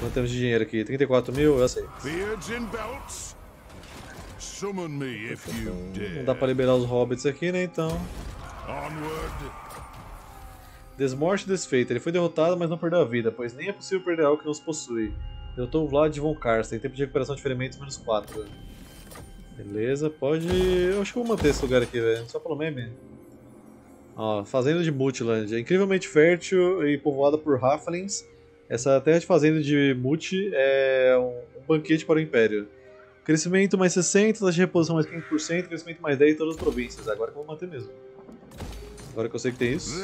Quanto temos de dinheiro aqui? 34 mil? Eu aceito. Não dá pra liberar os hobbits aqui, né? Então. Desmorte desfeita. Ele foi derrotado, mas não perdeu a vida, pois nem é possível perder algo que não se possui. Derrotou o Vlad von Karsten. Tempo de recuperação de ferimentos menos 4. Beleza, pode. Eu acho que eu vou manter esse lugar aqui, velho. Só pelo meme. Ó, fazenda de Mutland. É incrivelmente fértil e povoada por Halflings. Essa terra de fazenda de Mut é um banquete para o Império. Crescimento mais 60, taxa de reposição mais 15%, crescimento mais 10 em todas as províncias. Agora que eu vou manter mesmo. Agora que eu sei que tem isso.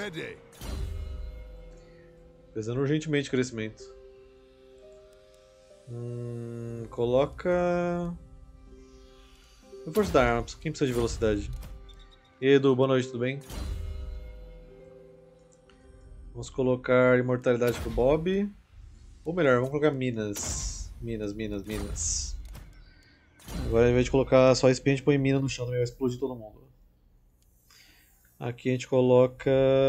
Precisando urgentemente de crescimento. Coloca... Reforço da arma, quem precisa de velocidade? E aí, Edu, boa noite, tudo bem? Vamos colocar imortalidade pro Bob. Ou melhor, vamos colocar minas. Minas. Agora, ao invés de colocar só espinho, a gente põe mina no chão também, vai explodir todo mundo. Aqui a gente coloca...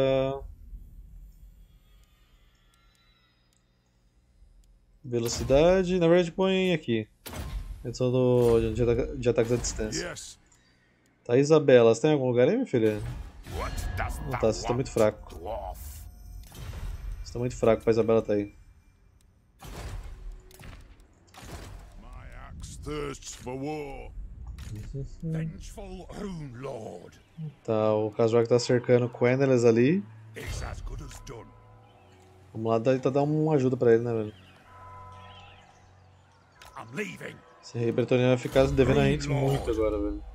velocidade, na verdade põe aqui. Redução de ataques à distância. Tá, Isabela, você tem algum lugar aí, minha filha? Não tá, você está muito fraco. Você está muito fraco pra Isabela tá aí. Tá, o Khazrak tá cercando Quenelles ali. Vamos lá tentar dar uma ajuda pra ele, né, velho? Esse rei bretoniano vai ficar devendo a gente muito agora, velho.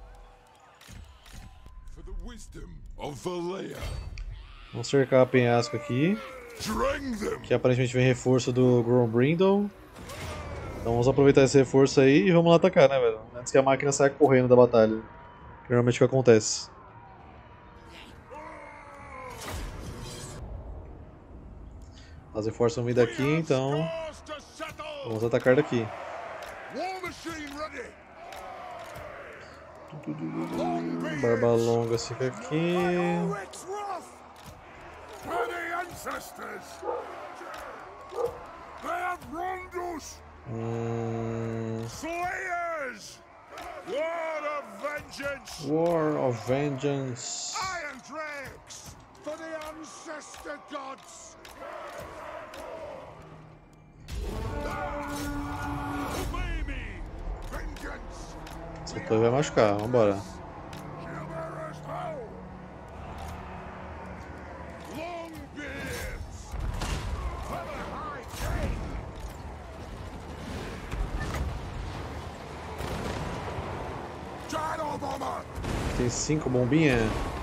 Vamos cercar a penhasco aqui. Que aparentemente vem reforço do Grombrindle. Então vamos aproveitar esse reforço aí e vamos lá atacar, né, velho? Antes que a máquina saia correndo da batalha. Que normalmente é o que acontece. As reforços vão vir daqui, então vamos atacar daqui. Barba longa fica aqui. War of Vengeance. Iron Drakes for the ancestor gods. Obey me. Vengeance. Essa torre vai machucar, vambora. Tem 5 bombinhas.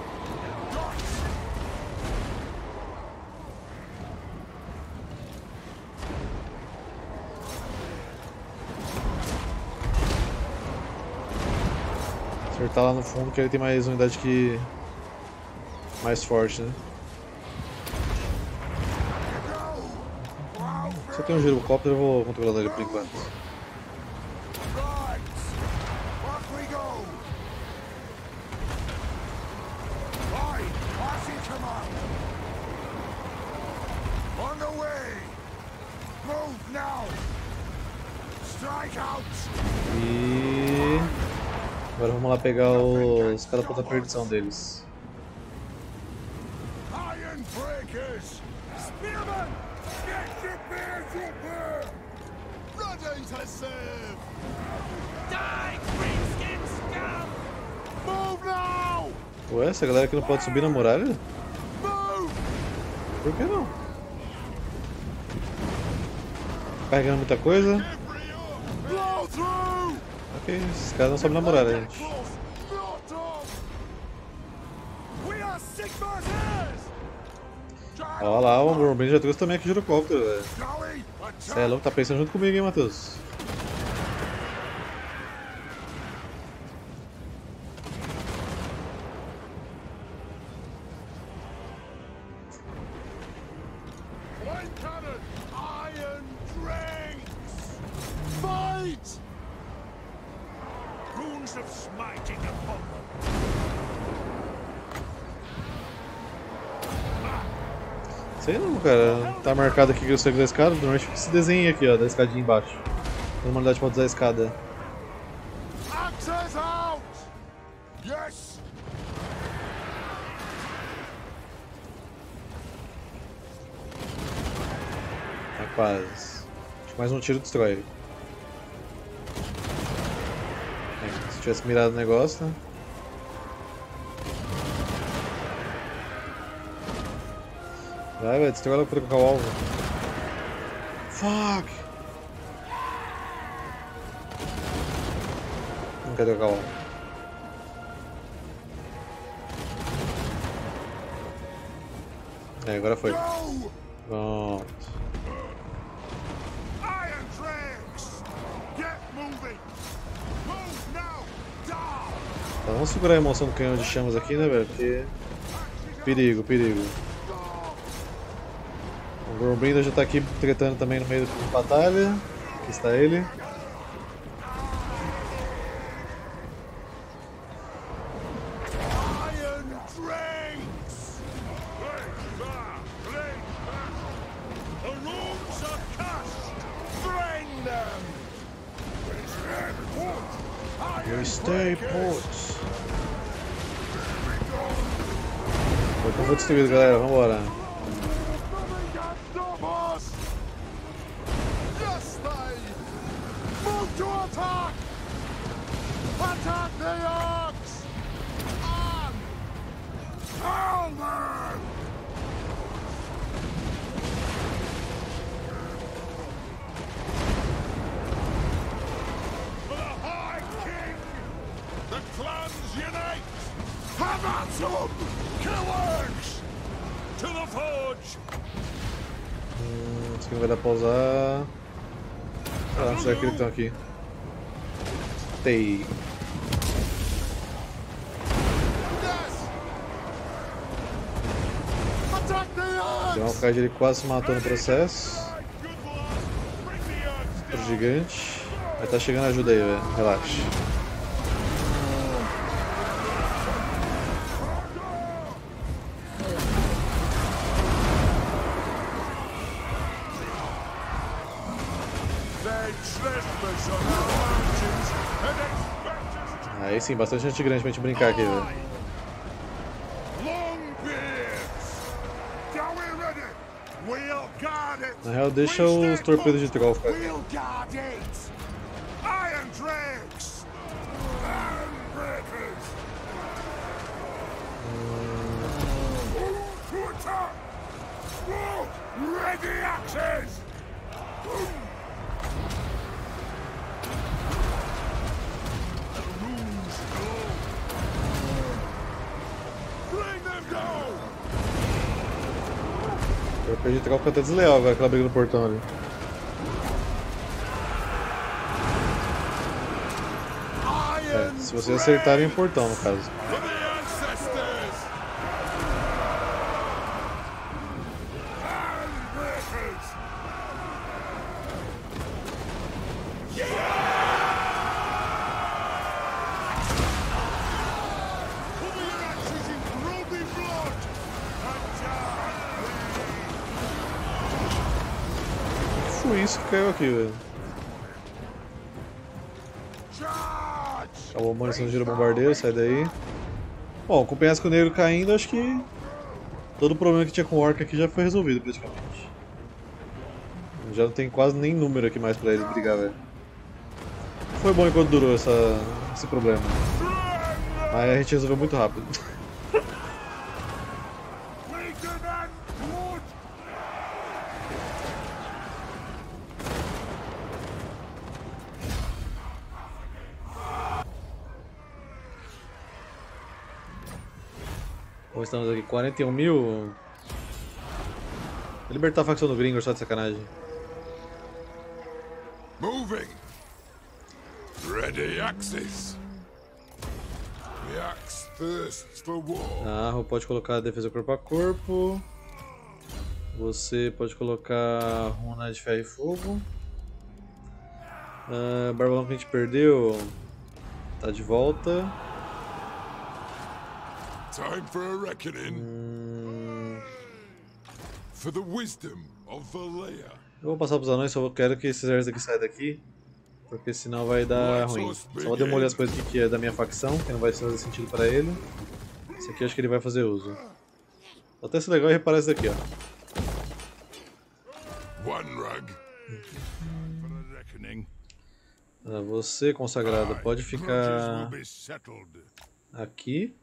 Acertar lá no fundo que ele tem mais unidade que... mais forte, né? Se eu tenho um girocóptero eu vou controlar ele por enquanto. E agora vamos lá pegar os catapulta da perdição deles. Ué, essa galera aqui não pode subir na muralha? Por que não? Carregando muita coisa. Ok, esses caras não sobem na muralha, gente. Olha lá, o Grombrindle já trouxe também aqui girocóptero, velho. Você é louco, tá pensando junto comigo, hein, Matheus? Sei não, cara. Tá marcado aqui que eu seguro da escada. Normalmente fica esse desenho aqui, ó, da escadinha embaixo. Tem uma unidade pra usar a escada. Axes out! Yes! Tá quase. Acho que mais um tiro destrói ele. É, se tivesse mirado o negócio, né? Vai, velho, destrói ela pra trocar o alvo. Fuck! Não quer trocar o alvo. É, agora foi. Go! Pronto. Iron Dregs! Get moving! Move now! Down! Tá, vamos segurar a emoção do canhão de chamas aqui, né, velho? Porque... perigo, perigo. O Gorbrinder já tá aqui tretando também no meio da batalha. Aqui está ele. Iron Dregs! The runes are cast! Drain them! You stay put. O campo foi destruído, galera. Vambora. Nothing can stop us! Yes, they! Move to attack! Attack the orcs! On! Kill them! For the High King! The clans unite! Have at them! Kill orcs! To the forge! Isso aqui não vai dar pra usar. Ah, será que eles estão aqui? Tem. Yes! Attack the Tem um orcs! card ele quase se matou no processo. Good luck! Bring the orcs Pro down! gigante. Vai tá chegando ajuda aí, velho. Relaxa. They trespass on our mountains and expect us to Aí sim, bastante gente grande pra gente brincar aqui, velho. Longbeards! Are we ready? We'll guard it! Na real, deixa We os stay torpedos de put. troll ficar aqui. We'll guard it! Iron Dregs! Iron Breakers! To attack! Whoa! Ready axes! The runes go! Bring them down! O torpedo de troll fica até desleal agora, aquela briga no portão ali. É, Iron se vocês acertarem o portão, no caso. For the ancestors! Iron Breakers! Cover your axes in ruby blood! Attack! Foi isso que caiu aqui, velho. Charge! Acabou a munição de giro bombardeiro, sai daí. Bom, com o penhasco negro caindo, acho que todo o problema que tinha com o orc aqui já foi resolvido praticamente. Já não tem quase nem número aqui mais pra eles brigar, velho. Foi bom enquanto durou esse problema. Mas a gente resolveu muito rápido. Lieutenant Wood! Bom, estamos aqui, 41 mil. Vou libertar a facção do Gringor, só de sacanagem. Moving! Ready axes! The axe thirsts for war. A Arro pode colocar defesa corpo a corpo. Você pode colocar runa de ferro e fogo. Barbalão que a gente perdeu tá de volta. Time for a reckoning. For the wisdom of Valea. Eu vou passar pros anões, só quero que esses exércitos aqui saiam daqui. Porque senão vai dar ruim. Só vou demolir as coisas que é da minha facção, que não vai fazer sentido pra ele. Esse aqui eu acho que ele vai fazer uso. Pode até ser legal e reparar isso daqui, ó. One rug. For a reckoning. Você, consagrado, pode ficar Grudges will be settled. aqui.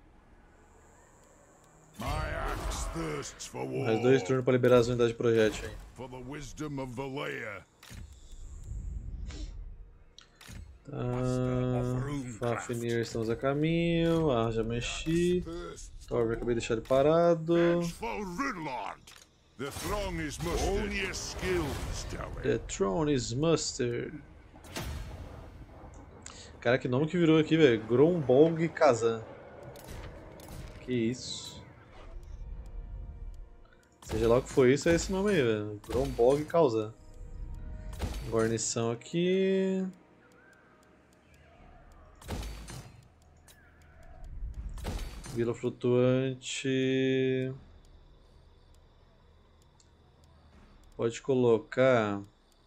My axe thirsts for war. Mais 2 turnos pra liberar as unidades de projétil aí. For the wisdom of Valea. Fafnir, estamos a caminho. Já mexi. Torve, acabei de deixar ele parado. For Rudlord. The throng is mustered. Own your skills, Dowie. The throne is mustered. Cara, que nome que virou aqui, velho. Grombolg Kazan. Que isso. Seja lá o que foi isso, é esse nome aí, velho. Grombolg Kazan. Guarnição aqui. Vila flutuante. Pode colocar.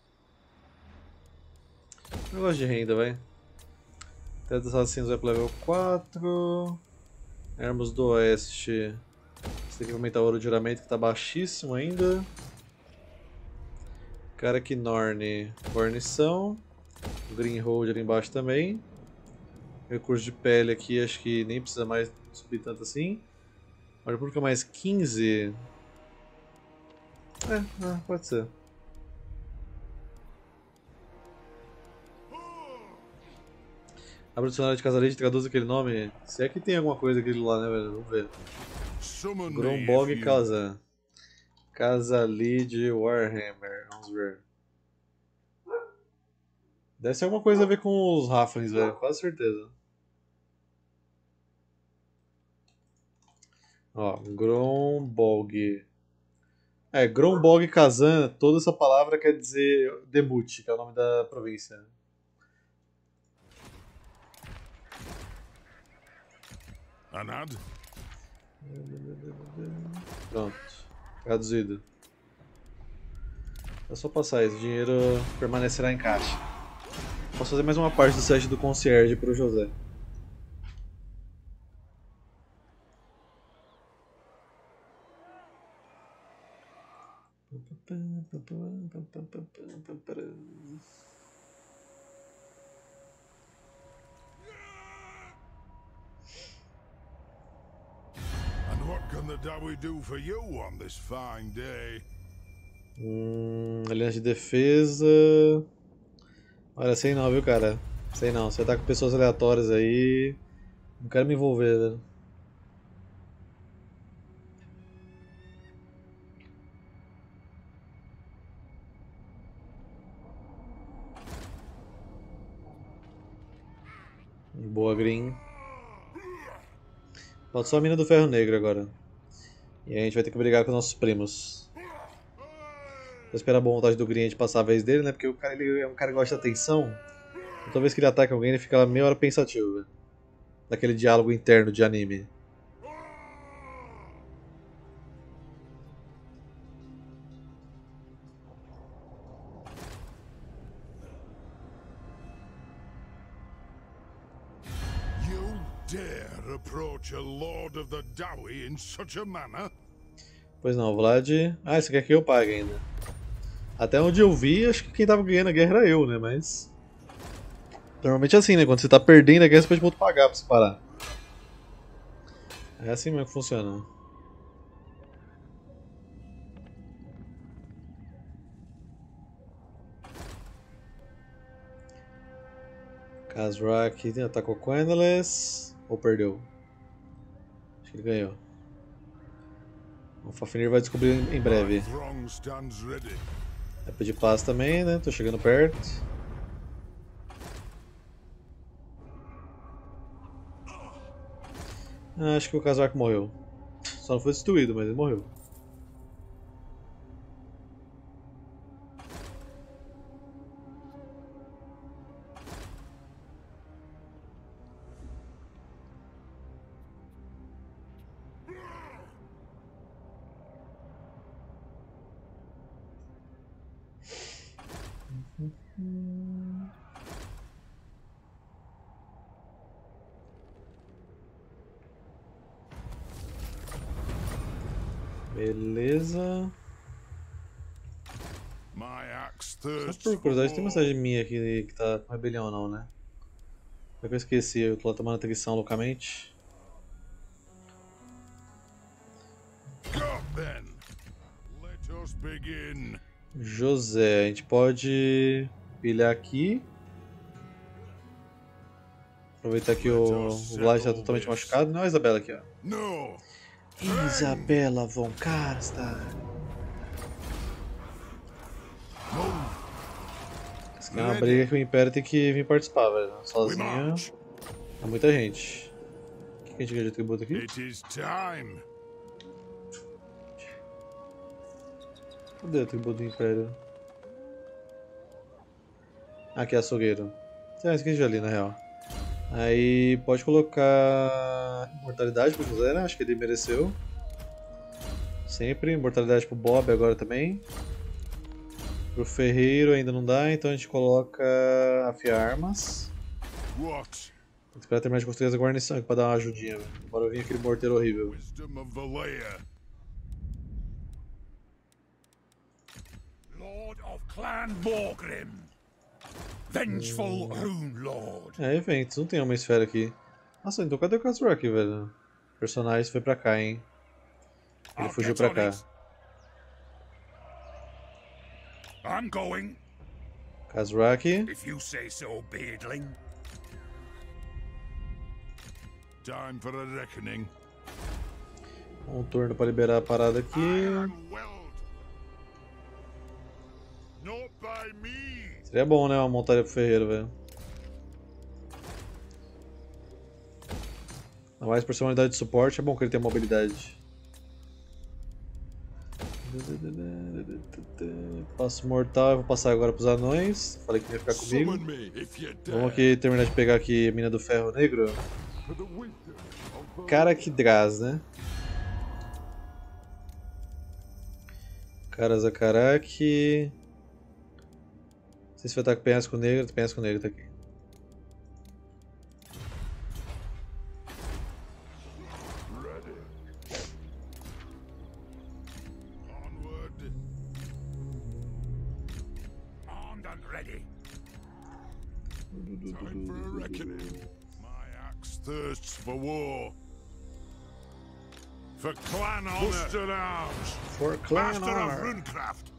Negócio de renda, vai. Teto dos assassinos vai pro level 4. Ermos do Oeste. Você tem que aumentar o ouro de juramento que tá baixíssimo ainda. Karaknorn, guarnição. Greenhold ali embaixo também. Recurso de pele aqui, acho que nem precisa mais subir tanto assim. Olha, por que mais 15? Pode ser. Abre o dicionário de Casalite e traduz aquele nome. Se é que tem alguma coisa aquele lá, né, velho? Vamos ver. Grombolg Kazan. Casalide Warhammer. Vamos ver. Deve ser alguma coisa a ver com os Halflings, velho. Quase certeza. Ó, Grombolg. Grombolg Kazan, toda essa palavra quer dizer Demut, que é o nome da província. Anad? Pronto. Traduzido. É só passar isso, o dinheiro permanecerá em caixa. Posso fazer mais uma parte do set do concierge pro José. And what can the Dowie do for you on this fine day? Aliança de defesa. Olha, sei não, viu, cara? Sei não. Você tá com pessoas aleatórias aí. Não quero me envolver, velho. Boa, Green. Falta só a mina do ferro negro agora. E a gente vai ter que brigar com nossos primos. Vou esperar a boa vontade do Green de passar a vez dele, né? Porque o cara, ele é um cara que gosta de atenção. Toda vez que ele ataca alguém, ele fica lá meia hora pensativo, velho. Daquele diálogo interno de anime. You dare approach a Lord of the Dowie in such a manner? Pois não, Vlad. Você quer que eu pague ainda? Até onde eu vi, acho que quem tava ganhando a guerra era eu, né? Mas. Normalmente é assim, né? Quando você tá perdendo a guerra, você pode voltar pagar pra você parar. É assim mesmo que funciona. Kazrak atacou Quendeless. Ou perdeu? Acho que ele ganhou. O Fafnir vai descobrir em breve. Throng stands ready. É pedir paz também, né? Tô chegando perto. Acho que o Kazrak morreu. Só não foi destruído, mas ele morreu. Beleza. My axe Só thirsts por for curiosidade, tem war. mensagem minha aqui que tá com rebelião ou não, né? É que eu esqueci, eu tô lá tomando atrição loucamente. Go then. Let us begin. José, a gente pode pilhar aqui. Aproveitar que o Vlad está totalmente machucado. Não, a Isabela aqui, ó. No. Isabela von Karstad. Isso aqui é uma briga que o Império tem que vir participar, velho. We Sozinho march. é muita gente. O que a gente ganha de tributo aqui? It is time. Cadê o tributo do Império? Aqui é açougueiro. Esse aqui a gente já li, na real. Aí pode colocar imortalidade pro José, né? Acho que ele mereceu. Sempre. Imortalidade pro Bob agora também. Pro Ferreiro ainda não dá, então a gente coloca afiar armas. What? Tem que esperar terminar de construir essa guarnição aqui pra dar uma ajudinha, velho. Bora vir aquele morteiro horrível. Wisdom of Valea. Lord of Clan Morgrim. Vengeful Rune Lord. É, eventos, não tem uma esfera aqui. Nossa, então cadê o Kazrak, velho? O personagem foi pra cá, hein? Ele I'll fugiu get pra on cá. it. I'm going, Kazrak. if you say so, Beardling. Time for a reckoning. Um turno pra liberar a parada aqui. Iron Weld. Not by me. Seria bom, né? Uma montaria pro Ferreiro, velho. Ainda mais por ser uma unidade de suporte, é bom que ele tenha mobilidade. Passo mortal, eu vou passar agora pros anões. Falei que ia ficar comigo. Summon me if you dare. Vamos aqui terminar de pegar aqui a mina do ferro negro. For the wisdom of Cara que Draz, né? Karazakarak. Não sei se vai estar com penhasco negro. Penhasco negro tá aqui. Onward. Armed and ready. Time for a reckoning. My axe thirsts for war. For clan honor. Buster Arms. For Clan Master of Honor. Runecraft.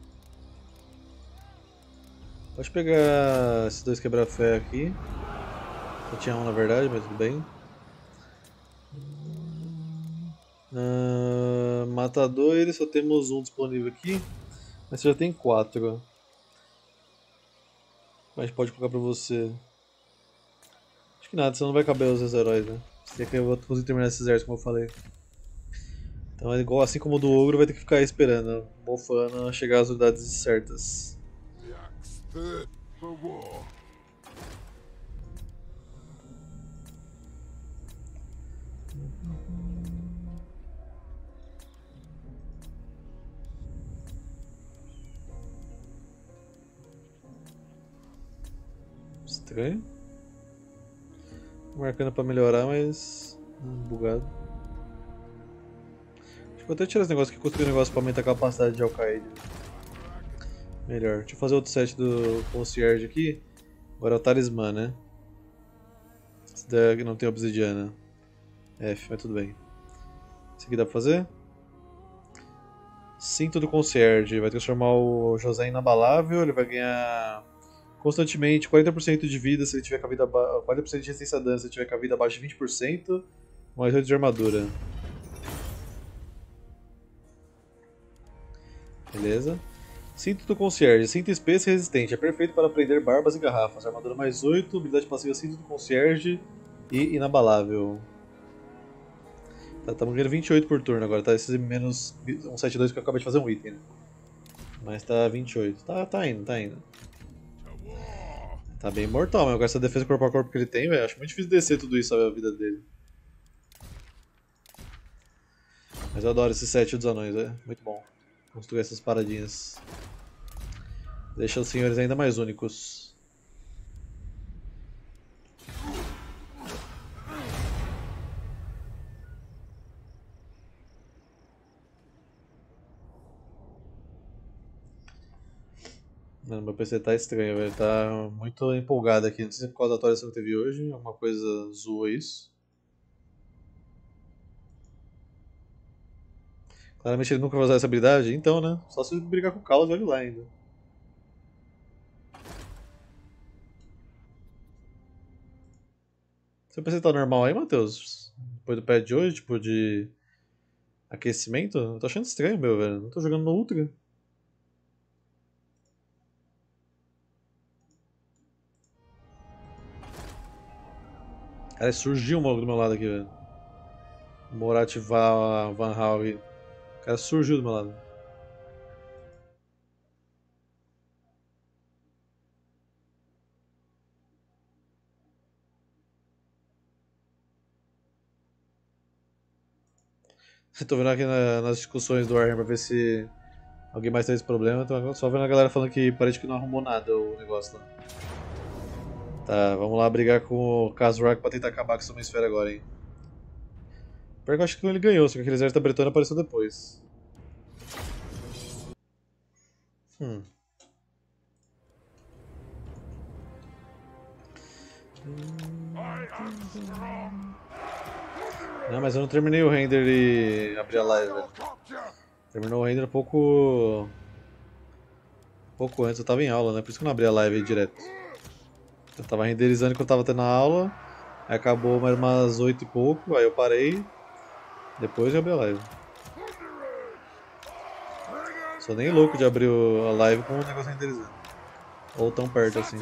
Pode pegar esses dois quebra-ferro aqui. Só tinha um na verdade, mas tudo bem. Matadores, só temos um disponível aqui. Mas você já tem 4. Mas pode colocar pra você. Acho que nada, você não vai caber os heróis, né? Você que eu vou conseguir terminar esse exército, como eu falei. Então é igual, assim como o do ogro, vai ter que ficar esperando, mofando, chegar às unidades certas. The axe thirsts for war. Estranho. Marcando pra melhorar, mas. Bugado. Acho que vou até tirar esse negócio aqui e construir um negócio pra aumentar a capacidade de Alcaide. Melhor. Deixa eu fazer outro set do Concierge aqui. Agora é o Talismã, né? Esse daqui não tem obsidiana. F, mas tudo bem. Esse aqui dá pra fazer? Cinto do Concierge. Vai transformar o José em inabalável. Ele vai ganhar constantemente 40% de vida se ele tiver com a vida 40% de resistência a dano se ele tiver com a vida abaixo de 20%, mais 8 de armadura. Beleza. Cinto do Concierge. Cinto espesso e resistente. É perfeito para prender barbas e garrafas. Armadura mais 8, habilidade passiva Cinto do Concierge e inabalável. Tá, estamos ganhando 28 por turno agora, tá? Esses menos 172 que eu acabei de fazer um item, né? Mas tá 28. Tá indo, tá indo. To war. Tá bem mortal, mas com essa defesa corpo a corpo que ele tem, velho, acho muito difícil descer tudo isso, sabe, a vida dele. Mas eu adoro esse set dos anões, é muito bom. Construir essas paradinhas. Deixa os senhores ainda mais únicos. Mano, meu PC tá estranho, velho. Tá muito empolgado aqui. Não sei se é por causa da atualização que teve hoje. Alguma coisa zoa isso. Claramente ele nunca vai usar essa habilidade. Então, né? Só se brigar com o Carlos, olha lá ainda. Seu PC tá normal aí, Matheus? Depois do patch de hoje, tipo de aquecimento? Eu tô achando estranho, meu, velho. Não tô jogando no Ultra. Cara, surgiu um maluco do meu lado aqui, velho. Morat Van Hal. O cara surgiu do meu lado. Tô vendo aqui nas discussões do Warhammer pra ver se alguém mais tem esse problema. Tô só vendo a galera falando que parece que não arrumou nada o negócio lá. Tá, vamos lá brigar com o Kazrak pra tentar acabar com essa esfera agora, hein. Pior que eu acho que ele ganhou, só que aquele exército da Bretônia apareceu depois. Não, mas eu não terminei o render e abri a live, velho. Terminou o render um pouco antes, eu tava em aula, né? Por isso que eu não abri a live aí direto. Eu tava renderizando enquanto eu tava tendo a aula, aí acabou mais umas 8 e pouco, aí eu parei, depois eu abri a live. Sou nem louco de abrir a live com o negócio renderizando. Ou tão perto assim.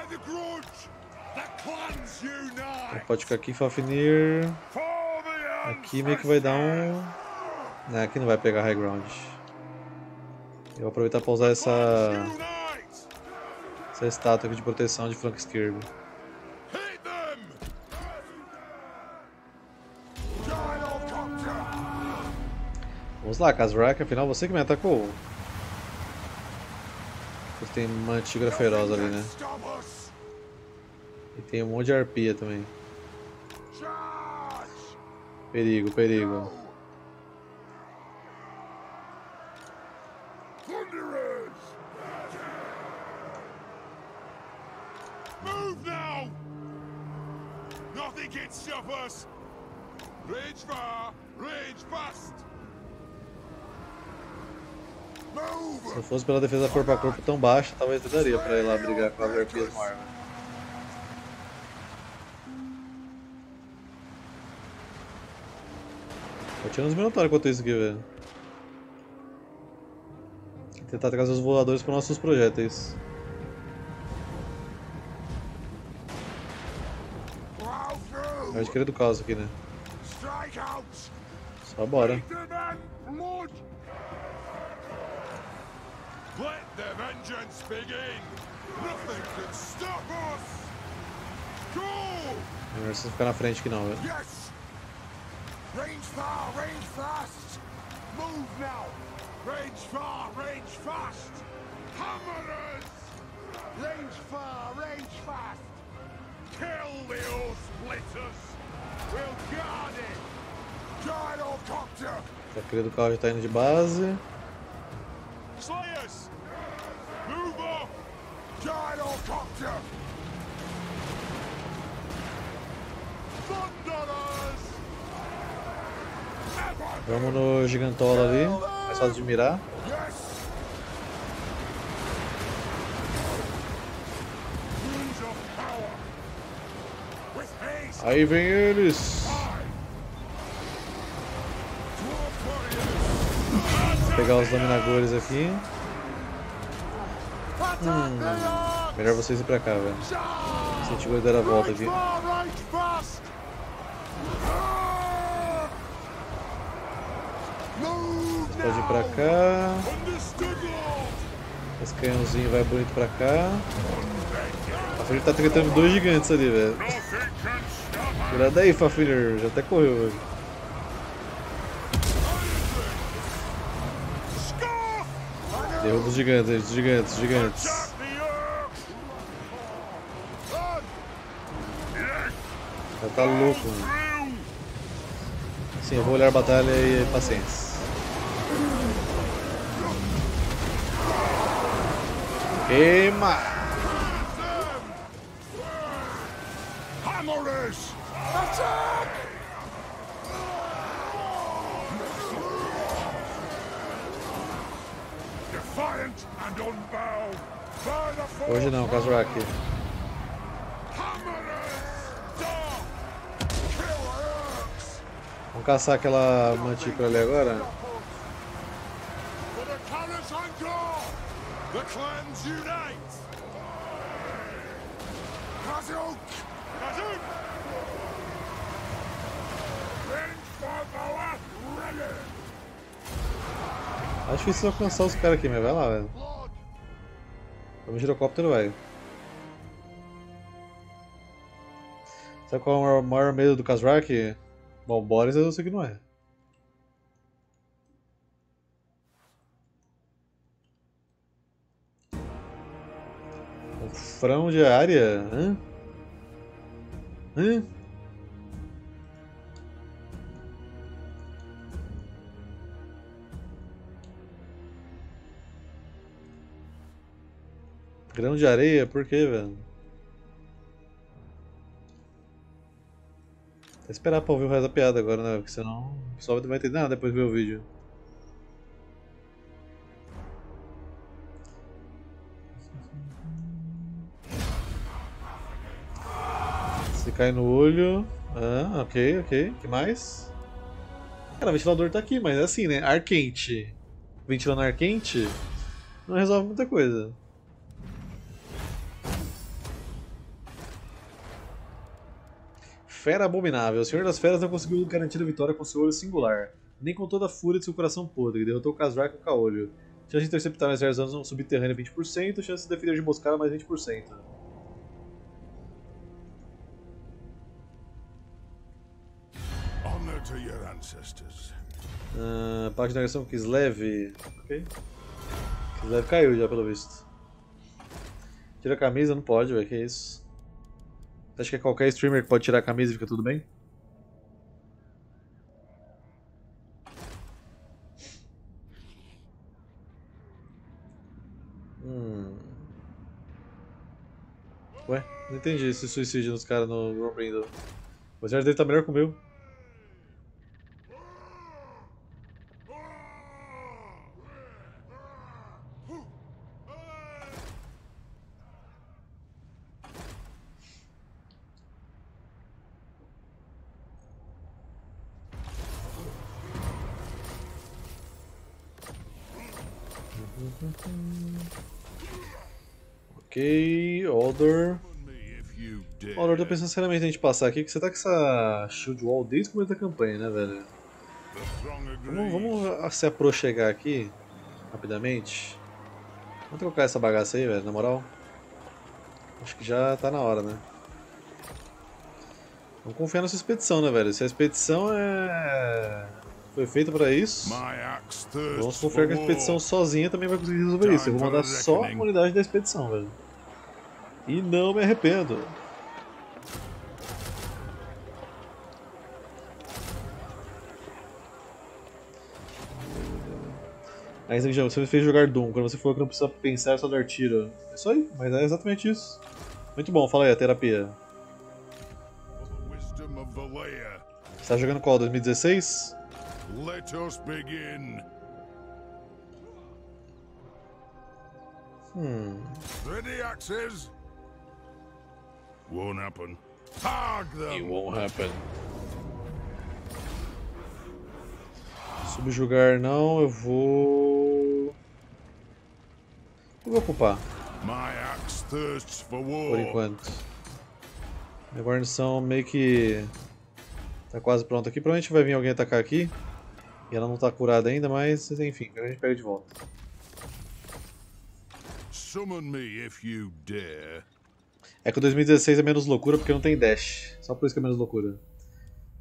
Pode ficar aqui, Fafnir. Aqui meio que vai dar um... Não, aqui não vai pegar high ground. Eu vou aproveitar para usar essa estátua aqui de proteção de flanco esquerdo. Vamos lá, Kazrak, afinal você que me atacou. Tem uma tigra feroz ali, né? E tem um monte de arpia também. Perigo, perigo. Move now! Nothing can stop us! Rage far, rage fast! Se eu fosse pela defesa corpo a corpo tão baixa, talvez eu daria pra ir lá brigar com as arpias no ar. Tô tirando os minotaures enquanto isso aqui, velho. Tentar trazer os voadores para nossos projéteis. É de querer do caos aqui, né? Só bora. Let the vengeance begin! Nothing can stop us! Go! Não precisa ficar na frente aqui não, velho. Yes! Range far, range fast! Move now! Range far, range fast! Hammerers! Range far, range fast! Kill the old splitters! We'll guard it! Gyrocopter! A cria do caos já tá indo de base. Slayers! Move off! Gyrocopter! Thunderers! Vamos no gigantola ali, mais fácil de mirar. Yes! Use of power! With haste! Aí vem eles! Vou pegar os dominadores aqui. Melhor vocês ir pra cá, velho. Senti que dar a volta aqui. Pode ir pra cá. Esse canhãozinho vai bonito pra cá. A Fafnir tá tretando dois gigantes ali, velho. Tira daí, Fafnir. Já até correu, velho. Derruba os gigantes, os gigantes, os gigantes. Attack the orcs! Run! Yes! Já tá louco, mano. Through! Sim, eu vou olhar a batalha e paciência. Queima! Hammerers! Attack! Defiant and unbound by the force. Hoje não, Kazrak. Hammerers! Dark! Kill orcs! Vamos caçar aquela mantícora ali agora. For the Carrots and Gore! The clans unite! Kazuk! Kazuk! In for power! Ready! Acho difícil alcançar os caras aqui, mas vai lá, velho. Blood! Vamos girocóptero, vai. Sabe qual é o maior medo do Kazrak? Bom, Boris eu sei que não é. Confrão de área? Hã? Hã? Grão de areia? Por quê, velho? Vou esperar pra ouvir o resto da piada agora, né? Porque senão o pessoal não vai entender nada depois de ver o vídeo. Se cai no olho. Ah, ok, ok. O que mais? Cara, o ventilador tá aqui, mas é assim, né? Ar quente. Ventilando ar quente não resolve muita coisa. Fera abominável. O Senhor das Feras não conseguiu garantir a vitória com seu olho singular, nem com toda a fúria de seu coração podre. Derrotou o Kazrak com o caolho. Chance de interceptar mais 10 anos no subterrâneo 20%, chance de defender de emboscada mais 20%. Honor to your ancestors. Parte de negação Kislev. Ok. Kislev caiu já, pelo visto. Tira a camisa, não pode, velho. Que isso? Você acha que é qualquer streamer que pode tirar a camisa e fica tudo bem? Ué, não entendi esse suicídio nos caras no Grombrindo. O exército dele tá melhor que o meu. Ok, Odor. If you dare. Odor, tô pensando seriamente em a gente passar aqui, que você tá com essa shield wall desde o começo da campanha, né, velho? The throng Vamos agrees. se aproxegar aqui, rapidamente. Vamos trocar essa bagaça aí, velho, na moral. Acho que já tá na hora, né? Vamos confiar nessa expedição, né, velho? Se a expedição foi feita pra isso, My axe vamos thirsts confiar for que a expedição war. sozinha também vai conseguir resolver isso. Eu vou mandar só a unidade da expedição, velho. E não me arrependo. Aí você me fez jogar Doom, quando você falou que não precisa pensar, só dar tiro. É isso aí, mas é exatamente isso. Muito bom, fala aí, a terapia. For the wisdom of Valea. Você tá jogando qual? 2016? Let us begin. Ready, axes? Won't happen. Tag them. won't happen. Subjugar não, eu vou ocupar, My axe thirsts for war. por enquanto. Minha guarnição meio que tá quase pronta aqui. Provavelmente vai vir alguém atacar aqui. E ela não tá curada ainda, mas enfim, a gente pega de volta. Summon me if you dare. É que o 2016 é menos loucura porque não tem dash. Só por isso que é menos loucura.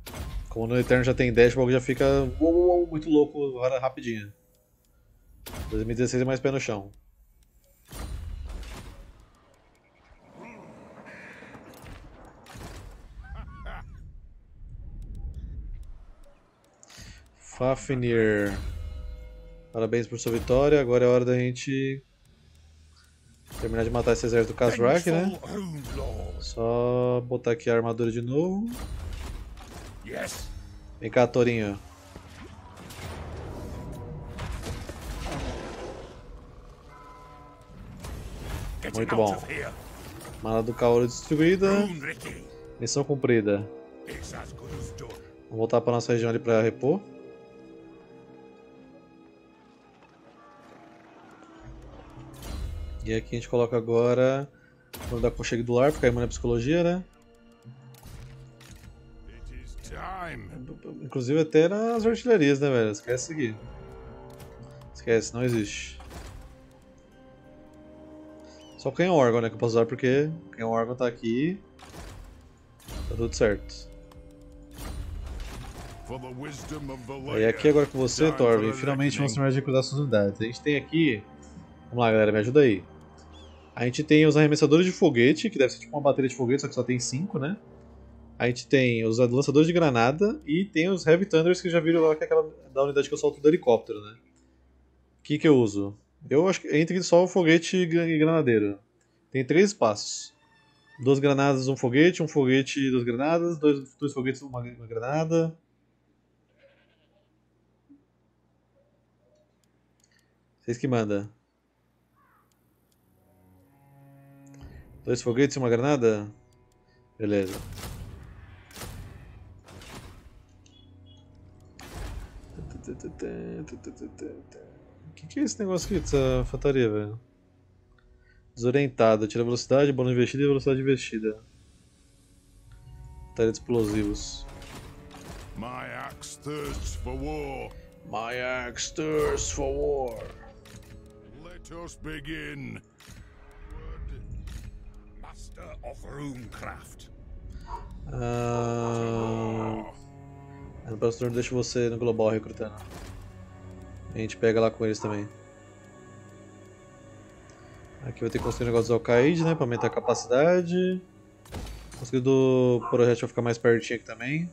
Como no Eterno já tem dash, o bagulho já fica muito louco rapidinho. 2016 é mais pé no chão. Fafnir. Parabéns por sua vitória. Agora é hora da gente terminar de matar esse exército do Khazrak, né? Só botar aqui a armadura de novo. Vem cá, Torinho. Muito bom. Mana do Kaoru destruída. Missão cumprida. Vamos voltar para nossa região ali para repor. E aqui a gente coloca agora o nome da Aconchego do Lar, ficar imune à psicologia, né? Inclusive até nas artilharias, né, velho? Esquece isso aqui. Esquece, não existe. Só o canhão órgão, né, que eu posso usar porque o canhão órgão tá aqui. Tá tudo certo. E aqui agora com você, Thorvin, finalmente vamos terminar de recrutar suas unidades. A gente tem aqui... Vamos lá, galera, me ajuda aí. A gente tem os arremessadores de foguete, que deve ser tipo uma bateria de foguete, só que só tem 5, né? A gente tem os lançadores de granada e tem os Heavy Thunders que já viram lá, que é aquela da unidade que eu solto do helicóptero, né? O que eu uso? Eu acho que entre só o foguete e granadeiro. Tem 3 espaços. 2 granadas, um foguete e 2 granadas, 2 foguetes e uma granada. Vocês que mandam. 2 foguetes e uma granada? Beleza. O que é esse negócio aqui dessa infantaria, velho? Desorientado, tira velocidade, bônus investida e velocidade investida. Infantaria de explosivos. My axe thirsts for war. My axe thirsts for war. Let us begin. Master of Runecraft. No próximo turno deixa você no global recrutando. A gente pega lá com eles também. Aqui eu vou ter que construir um negócio do Alcaide, né, pra aumentar a capacidade. Consegui do projétil ficar mais pertinho aqui também.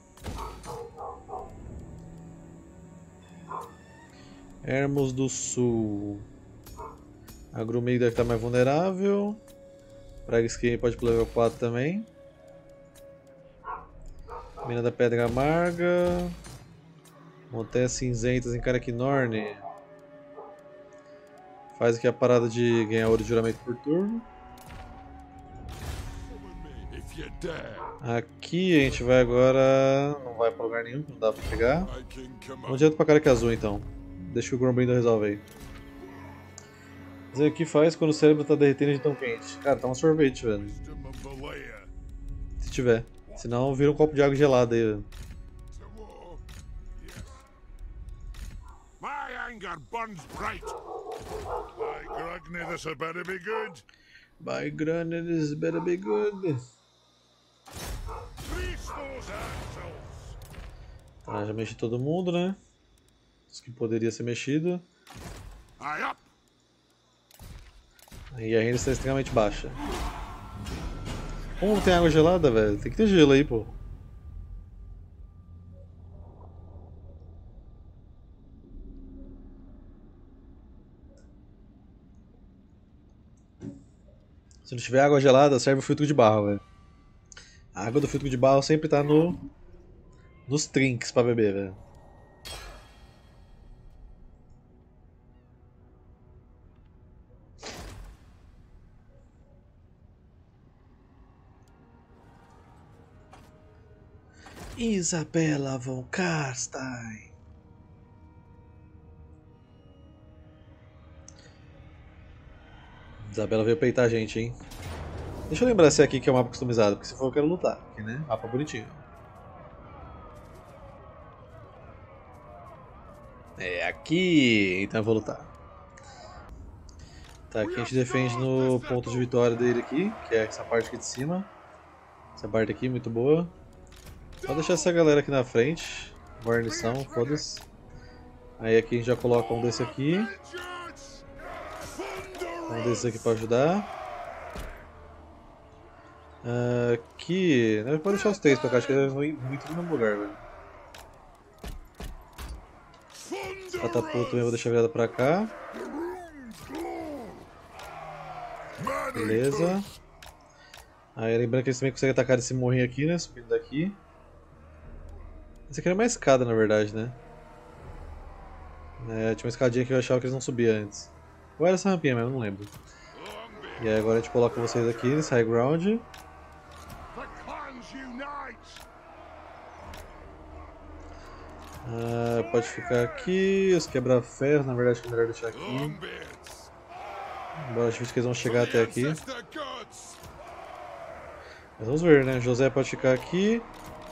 Hermos do Sul. A Grumig deve estar mais vulnerável. Praga Skin pode ir pro level 4 também. Mina da Pedra Amarga. Montanhas Cinzentas em Karaknorn. Faz aqui a parada de ganhar ouro de juramento por turno. Aqui a gente vai agora... Não vai pra lugar nenhum, não dá pra pegar. Vamos direto pra Careca Azul então. Deixa o Grombrindo resolve aí. Dizer o que faz quando o cérebro tá derretendo de tão quente. Cara, tá um sorvete, velho. Se tiver. Senão vira um copo de água gelada aí, velho. My anger burns bright. By Grugny, this had better be good. By Grugny, this better be good. Tá, já mexi todo mundo, né? Os que poderia ser mexido. E a renda está extremamente baixa. Como não tem água gelada, velho? Tem que ter gelo aí, pô. Se não tiver água gelada, serve o filtro de barro, velho. A água do filtro de barro sempre tá nos trinks pra beber, velho. Isabella von Karstein. Isabela veio peitar a gente, hein? Deixa eu lembrar se é aqui que é o mapa customizado, porque se for eu quero lutar. Aqui, né? Mapa bonitinho. É aqui, então eu vou lutar. Tá, aqui a gente defende no ponto de vitória dele aqui, que é essa parte aqui de cima. Essa parte aqui, muito boa. Só deixar essa galera aqui na frente. Guarnição, foda-se. Aí aqui a gente já coloca um desse aqui. Vamos descer aqui pra ajudar. Aqui. Né, pode deixar os 3 pra cá, acho que eles vão ir muito no mesmo lugar, velho. Catapulta também vou deixar virada pra cá. Beleza. Aí lembrando que eles também conseguem atacar esse morrinho aqui, né? Subindo daqui. Esse aqui era uma escada, na verdade, né? Tinha uma escadinha que eu achava que eles não subiam antes. Ou era essa rampinha mesmo, não lembro. E aí agora a gente coloca vocês aqui nesse high ground. Pode ficar aqui. Os quebra-ferros, na verdade, é melhor deixar aqui. Embora acho que eles vão chegar até aqui. Mas vamos ver, né? José pode ficar aqui.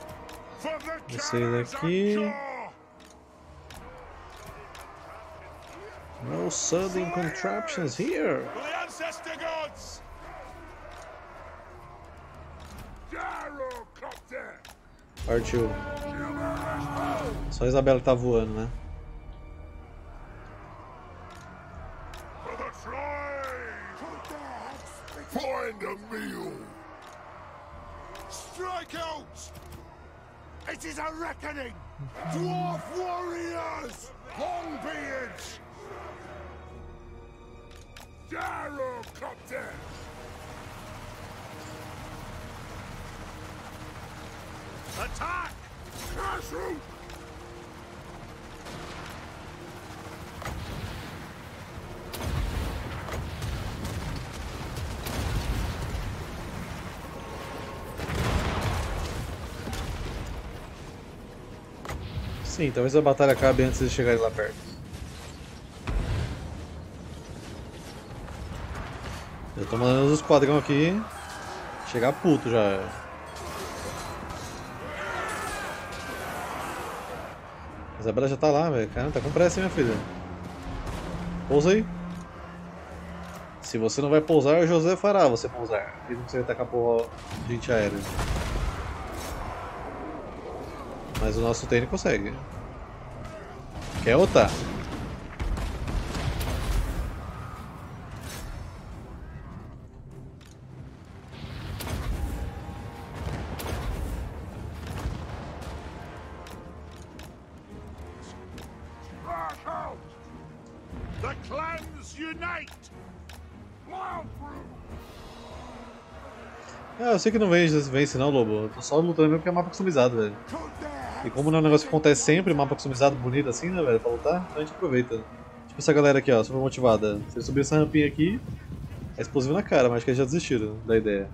Vocês aqui. No sudden contraptions here. Partiu. Só a Isabela que tá voando, né? Find a meal. Strike out! It is a reckoning! Dwarf warriors! Longbeards! Gyrocopter! Attack! Castle! Sim, talvez a batalha acabe antes de chegarem lá perto. Eu tô mandando os esquadrão aqui chegar puto já. A Isabela já tá lá, velho. Cara, tá com pressa, hein, minha filha. Pousa aí. Se você não vai pousar, o José fará você pousar. Ele não precisa atacar porra de gente aérea. Mas o nosso Tênis consegue. Quer lutar? The clans unite! Eu sei que não vence não, Lobo. Eu tô só lutando mesmo porque é mapa customizado, velho. E como não é um negócio que acontece sempre, mapa customizado bonito assim, né, velho, pra lutar, então a gente aproveita. Tipo essa galera aqui, ó, super motivada. Se eles subirem essa rampinha aqui, é explosivo na cara, mas acho que eles já desistiram da ideia.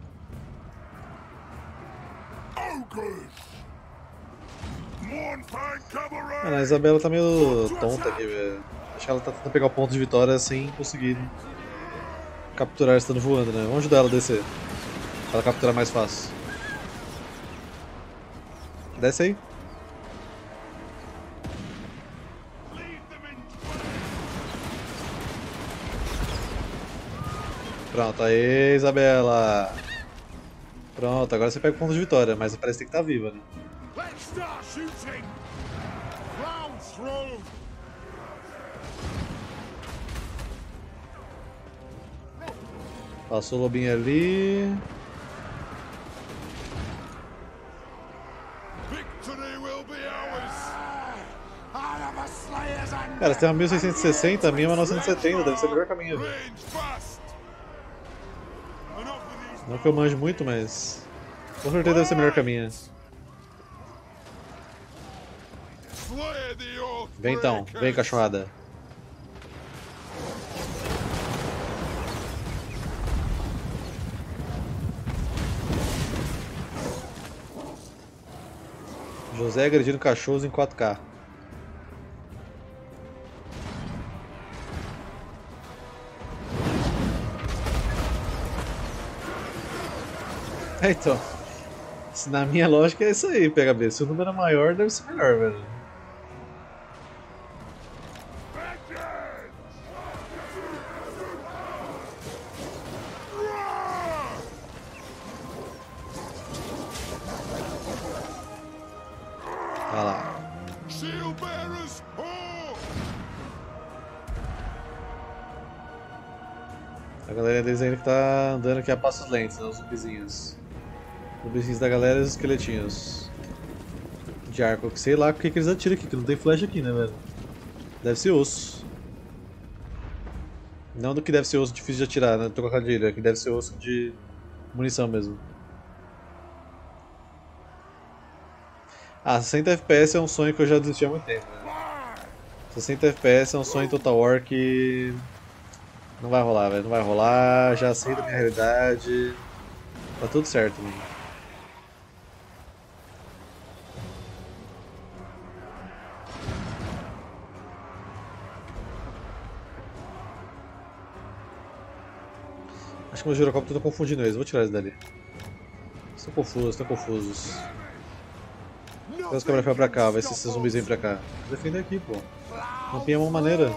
Mano, a Isabela tá meio tonta aqui, velho. Acho que ela tá tentando pegar o ponto de vitória sem conseguir capturar estando voando, né? Vamos ajudar ela a descer. Pra ela capturar mais fácil. Desce aí. Pronto, aí Isabela. Pronto, agora você pega o ponto de vitória, mas parece que tem que estar viva, né? Passou o lobinho ali. Cara, você tem uma 1660, a minha é uma 970, deve ser o melhor caminho. Não que eu manjo muito, mas com certeza deve ser o melhor caminho. Vem então, vem cachorrada. José agredindo cachorros em 4K. Então, na minha lógica é isso aí, PHB. Se o número é maior, deve ser melhor, velho. Olha lá. A galera deles ainda que tá andando aqui a passos lentos, né? Os zumbizinhos. Os zumbizinhos da galera e os esqueletinhos. De arco, que sei lá porque que eles atiram aqui, que não tem flecha aqui, né, velho? Deve ser osso. Não do que deve ser osso difícil de atirar, né? Trocadilho, que deve ser osso de munição mesmo. Ah, 60 FPS é um sonho que eu já desisti há muito tempo, né? 60 FPS é um sonho em Total War que não vai rolar, velho. Não vai rolar, já sei da minha realidade. Tá tudo certo, mano. Acho que meus girocópteros estão confundindo eles, vou tirar eles dali. Estão confusos, estão confusos. Vou os quebra-ferro pra cá, vai ser esses zumbis vêm pra cá. Vou defender aqui, pô. Rampinha é uma maneira.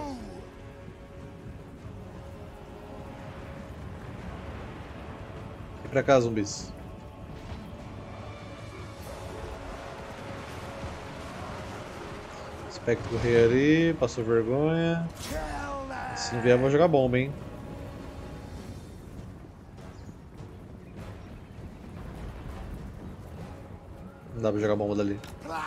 Vem pra cá, zumbis. Espectro rei ali, passou vergonha. Se não vier, eu vou jogar bomba, hein. Não dá pra jogar bomba dali.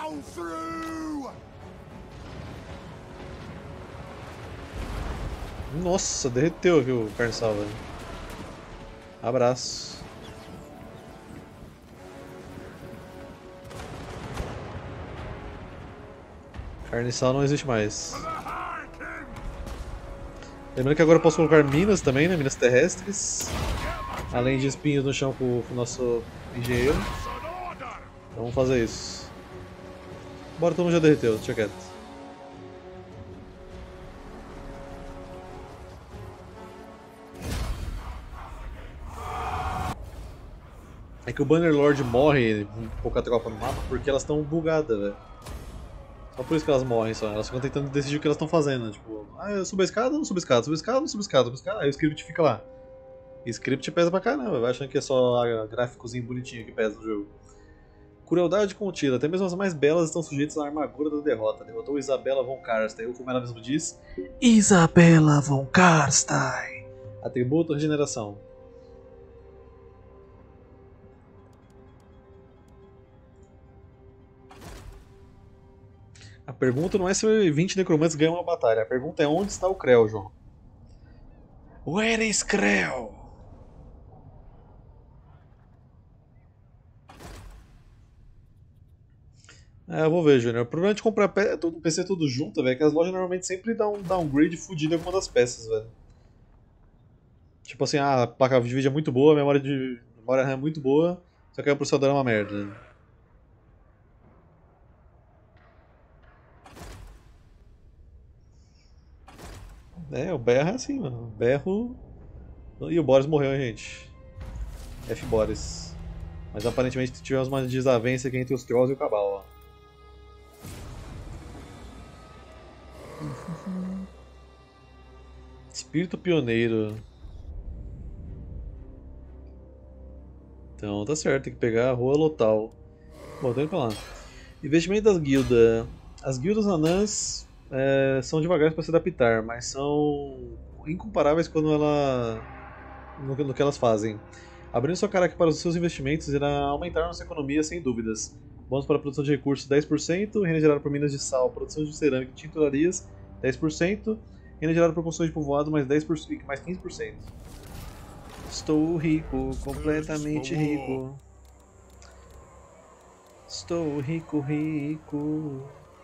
Nossa, derreteu aqui o carniçal, velho. Abraço. Carniçal não existe mais. Lembrando que agora eu posso colocar minas também, né? Minas terrestres. Além de espinhos no chão com o nosso engenheiro. Então vamos fazer isso. Bora, todo mundo já derreteu, deixa quieto. É que o Bannerlord morre com pouca tropa no mapa porque elas estão bugadas, velho. Só por isso que elas morrem, só. Elas ficam tentando decidir o que elas estão fazendo. Tipo, ah, eu subo a escada ou não subo a escada? Subo a escada ou não subo a escada? Subo a escada? Aí o script fica lá. E o script pesa pra caramba, vai achando que é só gráficozinho bonitinho que pesa no jogo. Crueldade contida, até mesmo as mais belas estão sujeitas à armadura da derrota. Derrotou Isabella von Karstein, ou como ela mesmo diz, Isabella von Karstein. Atributo regeneração. A pergunta não é se 20 necromantes ganham uma batalha, a pergunta é onde está o Krell, João. Where is Krell? É, eu vou ver, Júnior. O problema de comprar um PC tudo junto, velho, é que as lojas normalmente sempre dão um downgrade fudido em alguma das peças, velho. Tipo assim, ah, a placa de vídeo é muito boa, a memória RAM é muito boa, só que o processador é uma merda. É, o berro é assim, mano. O berro... E o Boris morreu, hein, gente. F Boris. Mas aparentemente tivemos uma desavença aqui entre os Trolls e o Cabal, ó. Espírito pioneiro. Então tá certo, tem que pegar a rua Lotal. Bom, tô indo pra lá. Investimento das guildas. As guildas anãs são devagares para se adaptar, mas são incomparáveis quando no que elas fazem. Abrindo sua cara aqui para os seus investimentos irá aumentar nossa economia sem dúvidas. Bônus para a produção de recursos 10%, renda gerada por minas de sal, produção de cerâmica e tinturarias 10%, renda gerada por construções de povoado mais 10%, mais 15%. Estou rico, completamente rico. Estou rico, rico.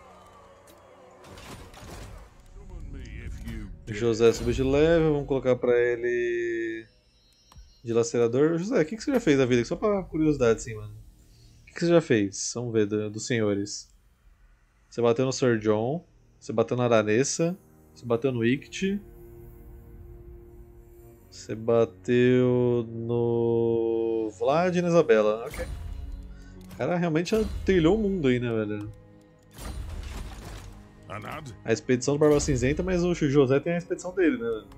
José subiu de level, vamos colocar pra ele dilacerador. José, o que você já fez da vida? Só pra curiosidade, sim, mano. O que você já fez? Vamos ver, dos senhores. Você bateu no Sir John, você bateu na Aranessa, você bateu no Ict, você bateu no Vlad e na Isabela. Ok. O cara realmente já trilhou o mundo aí, né, velho? A expedição do Barba Cinzenta, mas o José tem a expedição dele, né, velho?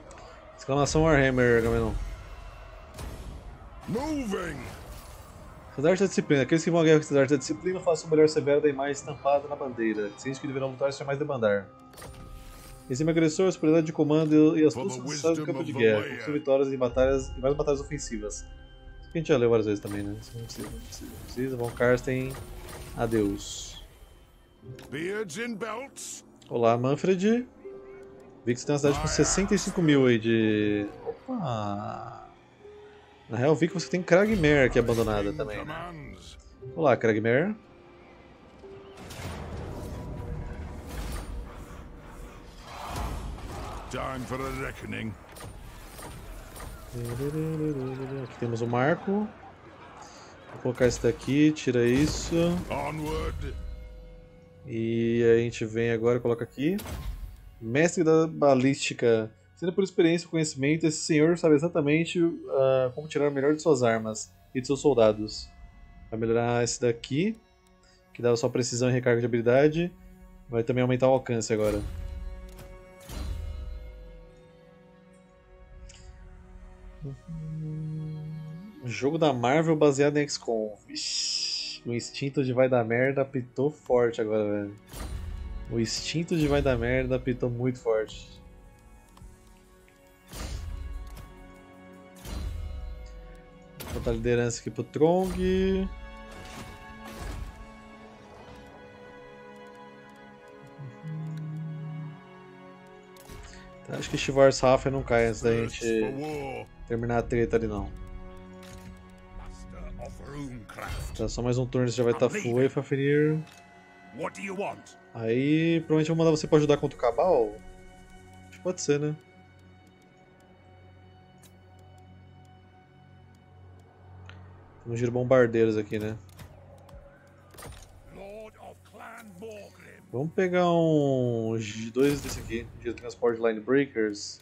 Exclamação Warhammer, Gamenon. Moving. As artes da disciplina. Aqueles que vão à guerra com essas artes da disciplina façam o melhor severo da imagem estampada na bandeira. Ciente que deverão lutar sem mais demandar. Exime agressor, superioridade de comando e astúcia necessárias no campo de guerra. Conquistam vitórias em batalhas e mais batalhas ofensivas. Isso que a gente já leu várias vezes também, né? Não precisa. Von Karstein, adeus. Beards in belts. Olá, Manfred. Vi que você tem uma cidade com 65 mil aí de... Opa! Na real, vi que você tem Kragmer aqui abandonada também, né? Olá, Kragmer. Time for a reckoning. Aqui temos o Marco. Vou colocar esse daqui, tira isso. Onward. E a gente vem agora e coloca aqui. Mestre da balística. Sendo por experiência e conhecimento, esse senhor sabe exatamente como tirar o melhor de suas armas e de seus soldados. Vai melhorar esse daqui, que dava só precisão e recarga de habilidade. Vai também aumentar o alcance agora. Jogo da Marvel baseado em XCOM. Vixe, o instinto de vai dar merda apitou forte agora, velho. O instinto de vai dar merda apitou muito forte. Vou botar a liderança aqui pro Trong. Acho que Schwarzhafen não cai antes da gente terminar a treta ali não. Tá, só mais um turno você já vai estar full aí, Fafnir. Aí provavelmente eu vou mandar você pra ajudar contra o Cabal. Acho que pode ser, né? Temos giro bombardeiros aqui, né? Vamos pegar dois desse aqui, de transporte Line Breakers.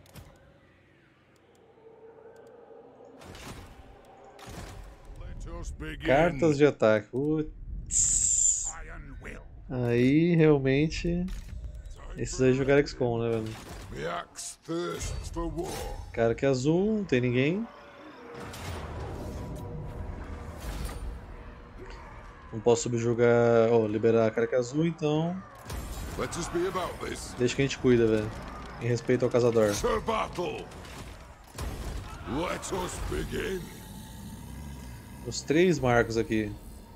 Cartas de ataque. Putz. Aí realmente esses aí jogaram XCOM, né, velho? Cara que é azul, não tem ninguém. Não posso subjugar, liberar a cara que é azul, então deixa que a gente cuida, velho. Em respeito ao caçador. Os 3 marcos aqui.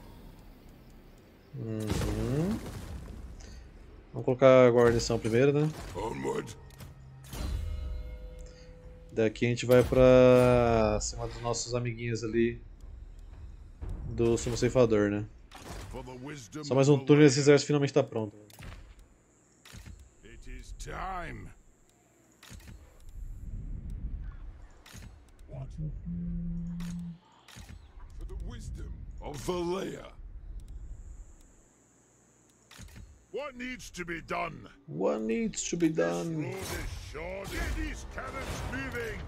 Vamos colocar a guarnição primeiro, né? Daqui a gente vai pra cima dos nossos amiguinhos ali do Sumo Ceifador, né? Só mais um turno e esse exército finalmente tá pronto. What needs to be done? What needs to be done? Road is short. Get these cannons moving.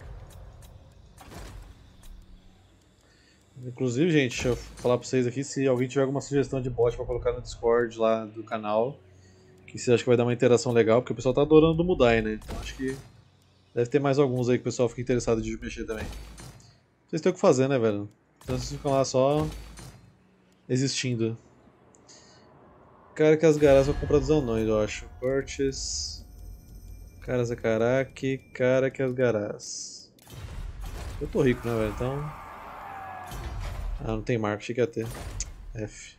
Inclusive, gente, deixa eu falar pra vocês aqui, se alguém tiver alguma sugestão de bot pra colocar no Discord lá do canal, que vocês acham que vai dar uma interação legal, porque o pessoal tá adorando o Mudai, né? Então acho que deve ter mais alguns aí que o pessoal fica interessado de mexer também. Vocês têm o que fazer, né, velho? Então vocês ficam lá só existindo. Cara que as garas vão comprar dos anões, eu acho. Purchase. Caras a Karaki, cara que as garas. Eu tô rico, né, velho? Então. Ah, não tem marco, achei que ia ter. F.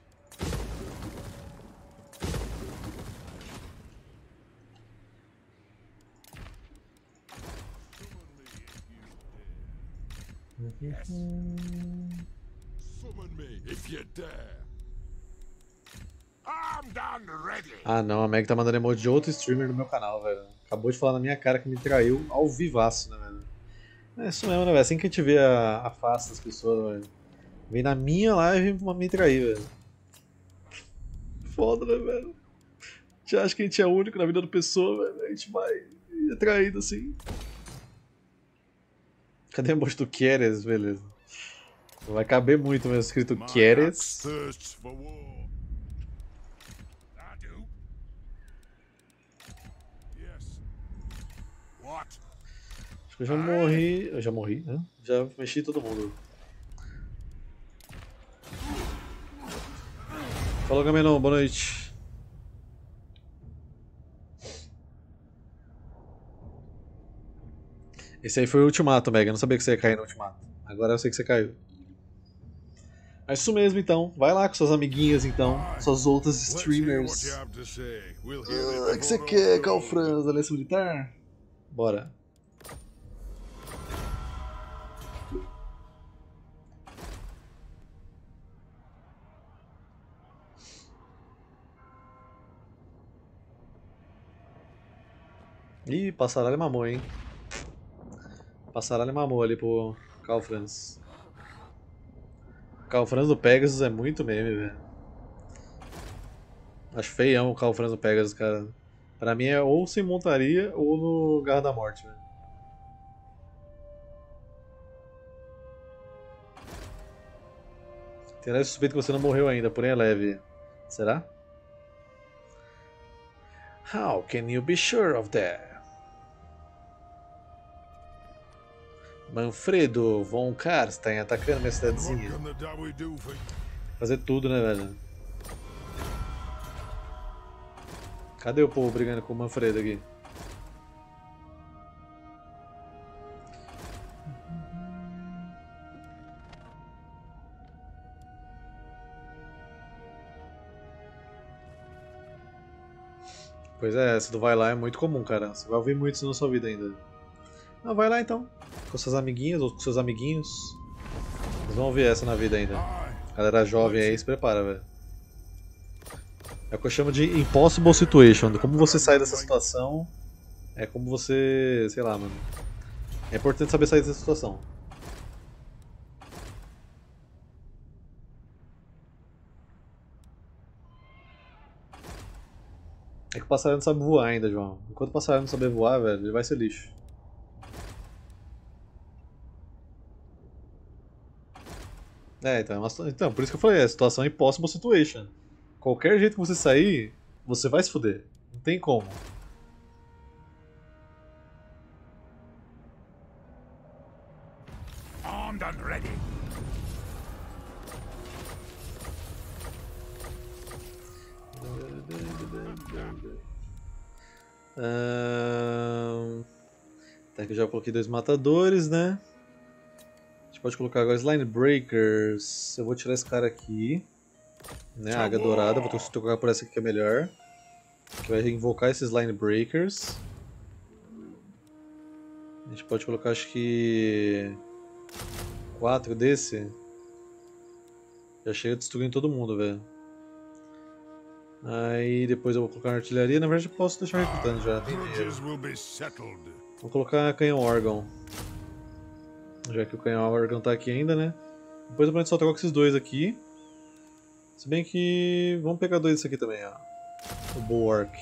Ah não, a Meg tá mandando emoji de outro streamer no meu canal, velho. Acabou de falar na minha cara que me traiu ao vivaço, né, velho? É isso mesmo, né, velho? Assim que a gente vê a face das pessoas, velho. Vem na minha live pra me trair, velho. Foda, né, velho? A gente acha que a gente é único na vida da pessoa, velho. A gente vai é traído assim. Cadê o emoji do Queres? Beleza. Vai caber muito mesmo escrito Queres. Acho que eu já morri. Eu já morri, né? Já mexi todo mundo. Falou, Gamenon, boa noite. Esse aí foi o ultimato, Mega. Eu não sabia que você ia cair no ultimato. Agora eu sei que você caiu. É isso mesmo, então. Vai lá com suas amiguinhas, então. Suas outras streamers. O que você quer, Calfrans? Aliança Militar? Bora. Ih, Passaralho mamou, hein? Passaralho mamou ali pro Calfrans. Calfrans do Pegasus é muito meme, velho. Acho feião o Calfrans do Pegasus, cara. Pra mim é ou sem montaria ou no Garra da Morte, velho. Tem leve suspeito que você não morreu ainda, porém é leve. Será? How can you be sure of that? Manfredo von Karstein atacando minha cidadezinha. Fazer tudo, né, velho? Cadê o povo brigando com o Manfredo aqui? Pois é, essa do vai lá é muito comum, cara. Você vai ouvir muito isso na sua vida ainda. Não, vai lá então. Com seus amiguinhos ou com seus amiguinhos. Vocês vão ouvir essa na vida ainda. Galera jovem aí, se prepara, velho. É o que eu chamo de impossible situation. Como você sai dessa situação é como você... sei lá, mano. É importante saber sair dessa situação. É que o passarinho não sabe voar ainda, João. Enquanto o passarinho não saber voar, velho, ele vai ser lixo. É, então, por isso que eu falei, é a situação impossible situation. Qualquer jeito que você sair, você vai se fuder. Não tem como. Armed and ready. Tá, que eu já coloquei 2 matadores, né? A gente pode colocar agora Slime Breakers. Eu vou tirar esse cara aqui, né? A águia dourada, vou trocar por essa aqui que é melhor. Que vai invocar esses Slime Breakers. A gente pode colocar, acho que 4 desse. Já chega destruindo todo mundo, velho. Aí depois eu vou colocar na artilharia. Na verdade eu posso deixar recrutando já, tem dinheiro. Vou colocar canhão órgão. Já que o canhão órgão tá aqui ainda, né? Depois eu só trocar com esses 2 aqui. Se bem que... vamos pegar 2 desses aqui também, ó. O Bulwark.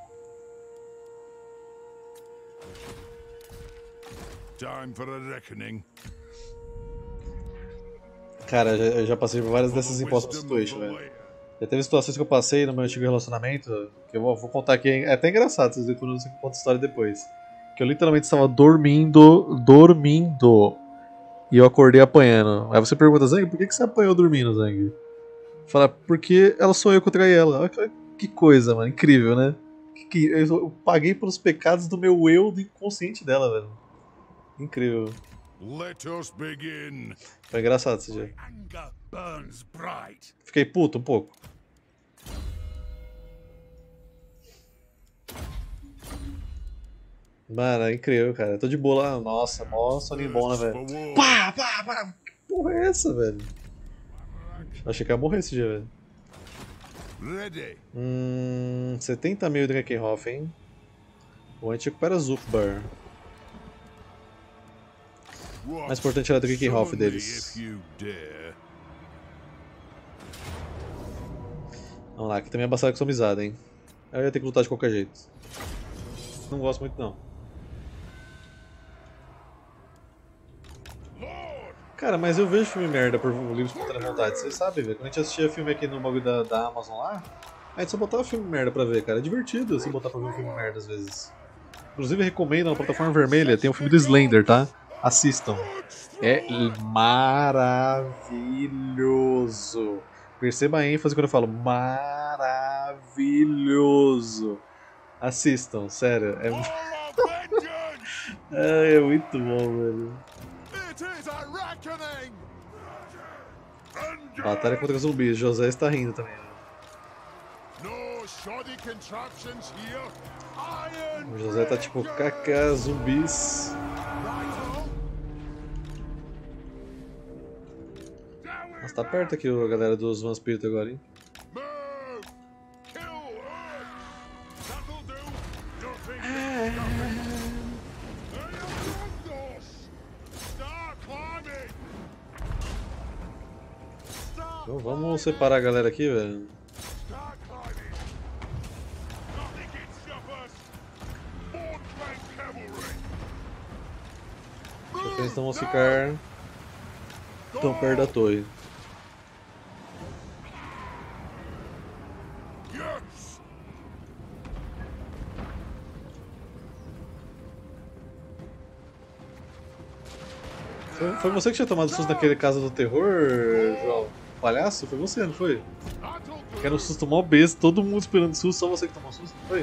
Time for a reckoning. Cara, eu já passei por várias dessas impossible situations, velho. Já teve situações que eu passei no meu antigo relacionamento, que eu vou contar aqui, é até engraçado, vocês verem quando eu conto a história depois. Que eu literalmente estava dormindo, e eu acordei apanhando. Aí você pergunta, Zang, por que você apanhou dormindo, Zang? Fala, porque ela sonhou que eu traí ela. Olha que coisa, mano, incrível, né? Eu paguei pelos pecados do meu eu do inconsciente dela, velho. Incrível. Let us begin. Foi engraçado esse dia. Anger burns bright. Fiquei puto um pouco. Mano, é incrível, cara. Eu tô de boa lá. Nossa, mó soninho bom, né, velho? Pá, pá, pá. Que porra é essa, velho? Achei que ia morrer esse dia, velho. Ready. 70 mil de Rekenhof, hein? O antigo recupera Zufbar. Mais importante era do Rekenhof deles. Vamos lá, aqui também é bastante customizado, hein? Aí eu ia ter que lutar de qualquer jeito. Não gosto muito, não. Cara, mas eu vejo filme merda por livre espontânea vontade, vocês sabem, velho. Quando a gente assistia filme aqui no bagulho da Amazon lá, a gente só botava filme merda pra ver, cara. É divertido assim botar pra ver um filme merda às vezes. Inclusive recomendo na plataforma vermelha, tem um filme do Slender, tá? Assistam. É maravilhoso. Perceba a ênfase quando eu falo maravilhoso. Assistam, sério. For a vengeance! É muito bom, velho. It is a reckoning! Batalha contra zumbis. José está rindo também. Né? No shoddy contraptions here. Iron O José tá tipo, kkk, zumbis. Nossa, tá perto aqui a galera dos vampiros agora, hein? Move! Kill Earth! That'll do! Nothing! Start climbing! Então vamos separar a galera aqui, velho. Start climbing! Nothing can stop us! More Plank Cavalry! Porque eles não vão ficar tão perto da torre. Yes! Foi você que tinha tomado susto naquele Casa do Terror, João? Palhaço? Foi você, não foi? That'll Que era um susto mó besta, todo mundo esperando susto, só você que tomou susto, não foi?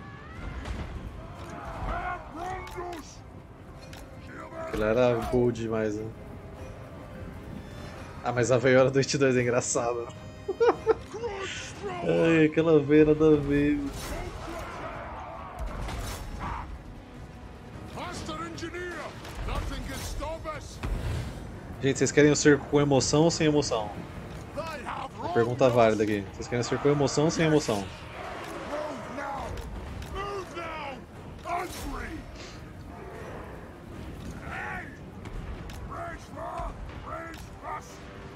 Rondos! Aquilo era gold demais, né? Ah, mas a veiora do 22 é engraçada. Ai, aquela veia nada a ver. Master Engineer! Nothing can stop us! Gente, vocês querem o cerco com emoção ou sem emoção? They have Pergunta válida aqui. Vocês querem o cerco com emoção ou sem emoção? Move now! Move now! Angry! Hey! Raise far! Raise fast!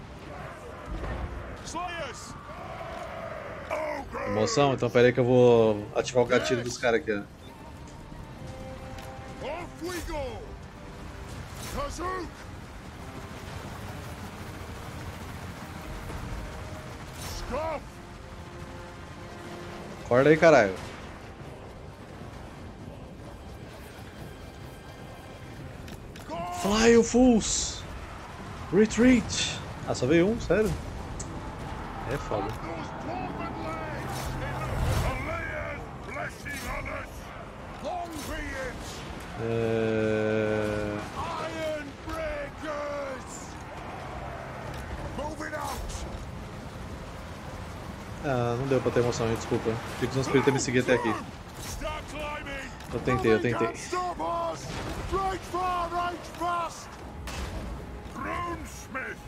Slayers! Oh, God! Emoção? Então pera aí que eu vou ativar o gatilho dos caras aqui, ó. Off we go! Kazook! Scuff! Acorda aí, caralho. Fly, you fools! Retreat! Ah, só veio um? Sério? É foda. Those torment legs! Alea's blessing on us! Long be it! Iron breakers! Moving out! Ah, não deu pra ter emoção, gente, desculpa. Fico com os espíritos me seguir até aqui. Start climbing! Eu tentei, eu tentei. Stop us! Right far, right fast! Runesmith!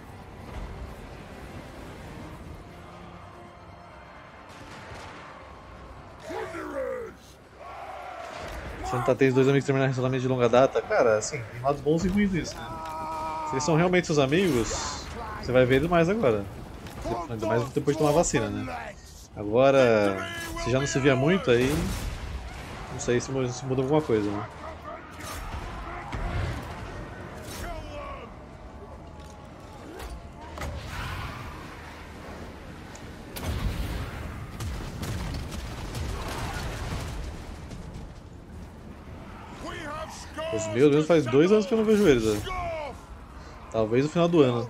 Wanderers! Você não tá tendo dois amigos terminar relacionamento de longa data? Cara, assim, tem lados bons e ruins nisso, né? Se eles são realmente seus amigos, você vai ver eles mais agora. Ainda mais depois de tomar vacina, né? Agora, se já não se via muito, aí não sei se muda alguma coisa, né? Os meus mesmo faz 2 anos que eu não vejo eles, né? Talvez no final do ano.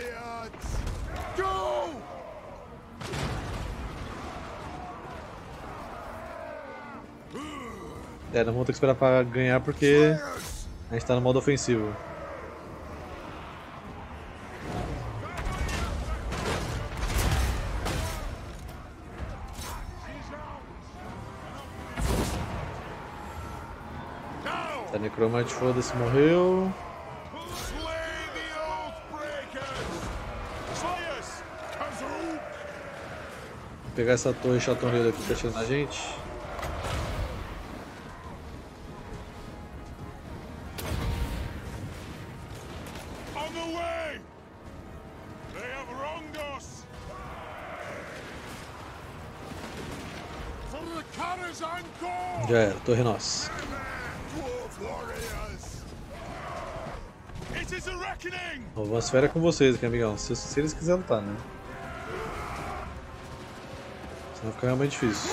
É, não vamos ter que esperar pra ganhar porque a gente tá no modo ofensivo. Tá, Necromante, foda-se, morreu. Vou pegar essa torre chatoneira aqui que tá atirando na gente. Já era, torre nossa. O Vansfera é com vocês aqui, amigão. Se eles quiserem lutar, né? Senão fica realmente difícil.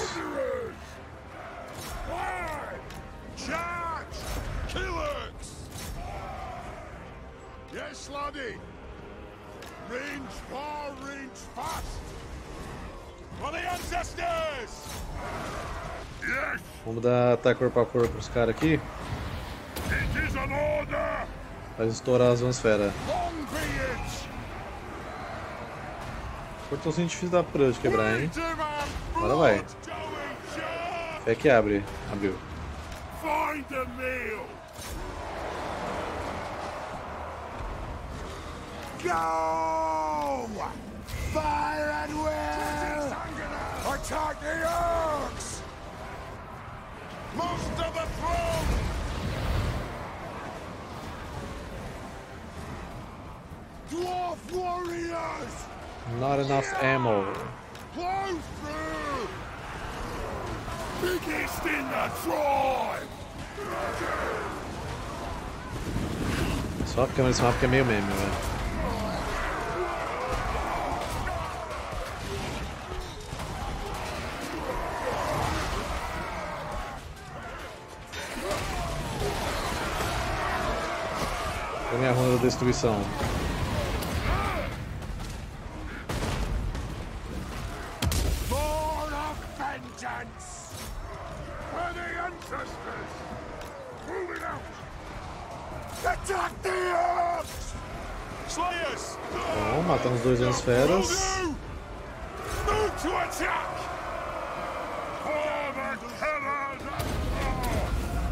Range far, range fast. For the ancestors! Yes! Vamos dar ataque corpo a corpo pros caras aqui. It is an order! Pra estourar as Vansfera. Long be it! Portãozinho difícil da pra de quebrar, hein? Agora Agora vai. Fé que abre. Abriu. Find a meal! Go! Fire and will! Attack the orcs! Most of the throne! Dwarf warriors! Not enough ammo. Close through! Biggest in the tribe! Só a câmera desse mapa que é meio meme, velho. Olha a minha ronda da destruição. Born of vengeance! For the ancestors! Moving out! Attack the orcs! Slayers! Bom, matamos os dois Vansferas. Move to attack! For the killers of Thor!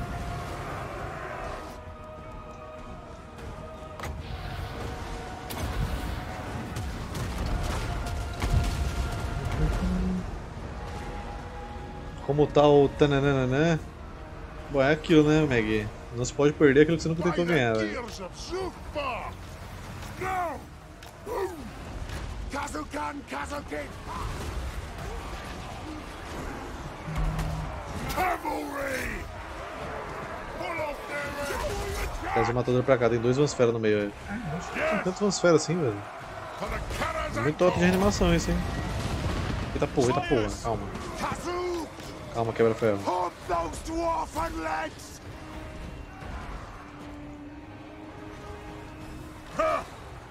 Como tá o tananana? Bom, é aquilo, né, Maggie? Não se pode perder aquilo que você nunca tentou ganhar, velho. Gears of Zufbar! Now! Kazukan, Kazukin! Cavalry! Pull off their Traz o matador pra cá, tem dois Vansfera no meio, velho. Tem tantos Vansfera assim, velho. For the Karazhan! Muito top de animação isso, hein? Eita porra, calma. Kazu! Calma, quebra-ferro. Pump those dwarfen legs! Ha!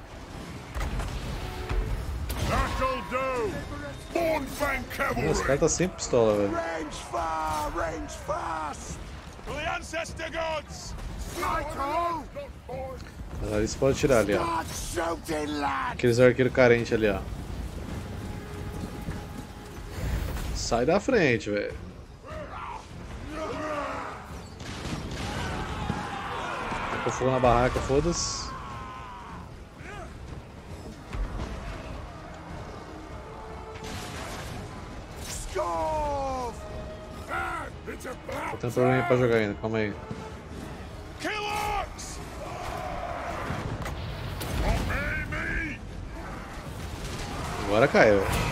That'll do! Bornfang Esse cavalry! cara tá sempre pistola, velho. Range far, range fast! To the ancestor gods! Sniper! Ali você pode tirar ali, ó. Start shooting, lad! Aqueles arqueiros carentes ali, ó. Sai da frente, velho. Tacou fogo na barraca, foda-se. Scorf! Ah, it's about Tô tendo problema pra jogar ainda, calma aí. Kill orcs! Obey me! Agora cai, velho.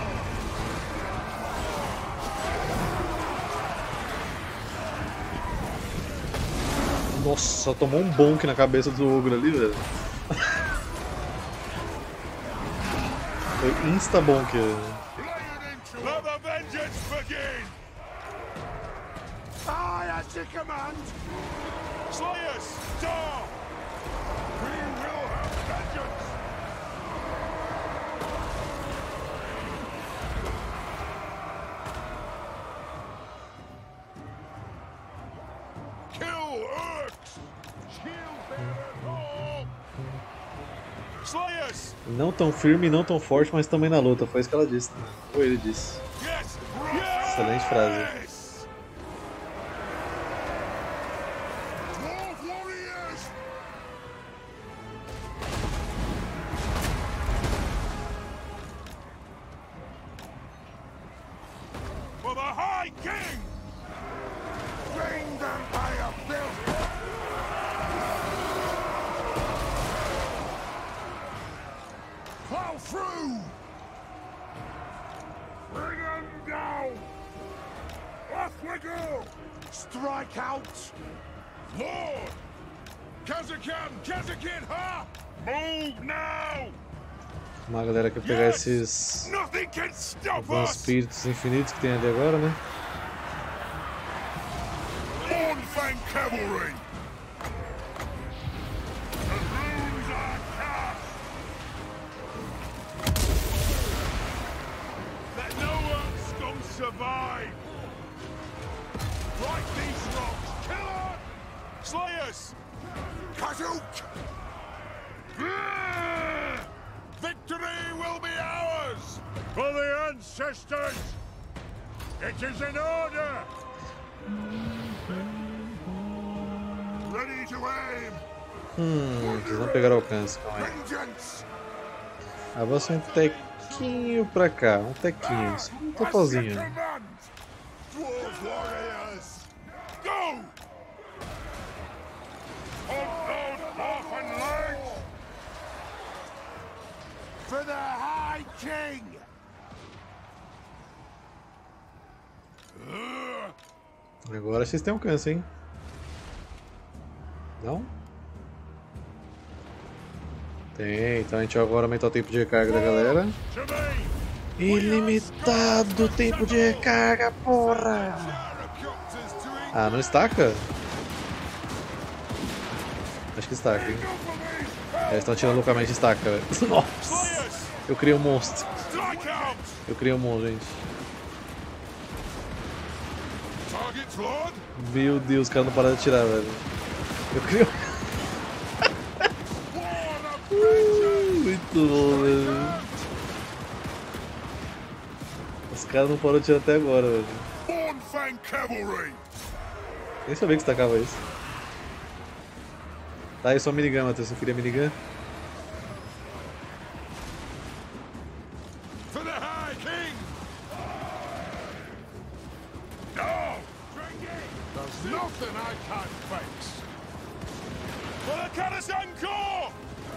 Nossa, tomou um bonk na cabeça do ogro ali, velho. Foi insta-bonk. Let the vengeance begin! Aye, as you command! Slayers, down! We will have vengeance! Kill orcs! Shield bearers all! Slayers! Não tão firme, não tão forte, mas também na luta. Foi isso que ela disse, né? Ou ele disse. Yes! Excelente frase. Yes! Dwarf warriors! For the High King! Bring them by a bill! Plow through! Bring them down! Off we go! Strike out! Lord! Kazakin, ha! Move now! Uma galera quer pegar esses Nothing can stop alguns us! espíritos infinitos que tem ali agora, né? Bornfang cavalry! The runes are cast! survive. Like these rocks. Killer! Slayers! Kazook! Victory will be ours! For the ancestors! It is an order! Ready to aim! Vocês vão pegar o alcance, calma aí. Vengeance! Avança um tequinho pra cá, um tequinho, só um totalzinho. Dwarf warriors! Go! Of those orphan legs! For the High King! Agora vocês têm alcance, hein? Não? Tem, então a gente vai agora aumentar o tempo de recarga da galera. Ilimitado tempo de recarga, porra! Ah, não estaca? Acho que estaca, hein? Eles estão tirando loucamente estaca, velho. Nossa! Eu criei um monstro. Eu criei um monstro, gente. Meu Deus, os caras não pararam de atirar, velho. Eu criei muito bom, velho. Os caras não pararam de atirar até agora, velho. Nem sabia que estacava isso. Tá aí só minigun, Matheus. Você queria minigun? Nothing I can't fix. For the Karazhan Corps!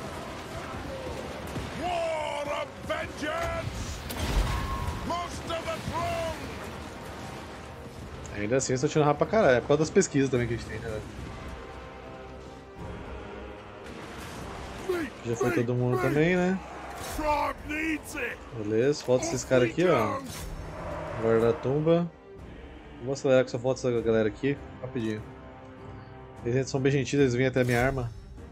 War of vengeance! Most of the throne! Ainda assim, eu tô tirando rápido pra caralho. É por causa das pesquisas também que a gente tem, né? Já foi todo mundo também, né? Beleza, falta esses caras aqui, ó. Guarda a tumba. Vou acelerar que só falta essa galera aqui, rapidinho. Eles são bem gentis, eles vêm até a minha arma.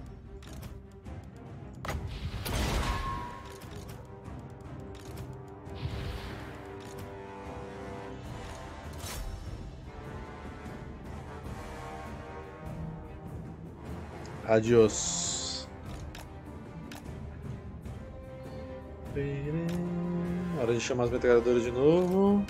Adiós. Hora de chamar as metralhadoras de novo.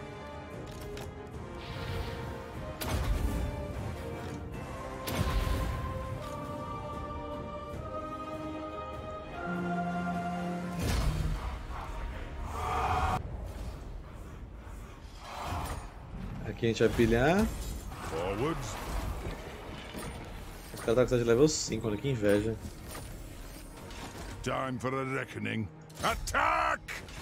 Aqui a gente vai pilhar. Forwards. O cara tá com de level 5, olha que inveja. Time for a reckoning. Attack!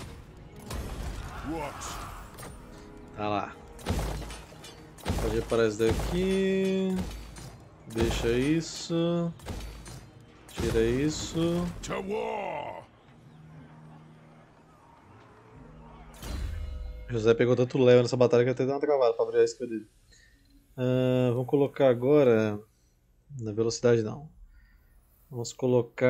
What? Tá lá. Pode reparar isso daqui. Deixa isso. Tira isso. To war! José pegou tanto level nessa batalha que até deu uma travada pra abrir a skill dele. Vamos colocar agora. Na velocidade não. Vamos colocar.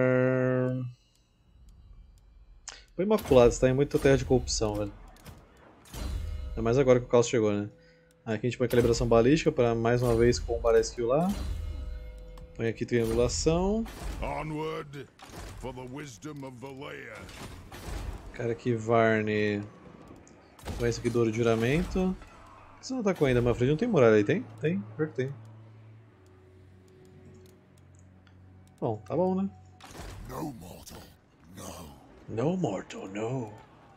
Foi imaculado, você tá em muita terra de corrupção, velho. É mais agora que o caos chegou, né? Aqui a gente põe calibração balística para mais uma vez combar a skill lá. Põe aqui triangulação. Onward for the wisdom of Valea. Cara aqui, Varne. Põe esse aqui do ouro de juramento. Por que você não atacou ainda, Manfred? Não tem muralha aí, tem? Tem, pior que tem. Bom, tá bom, né? No mortal, no. No mortal, no.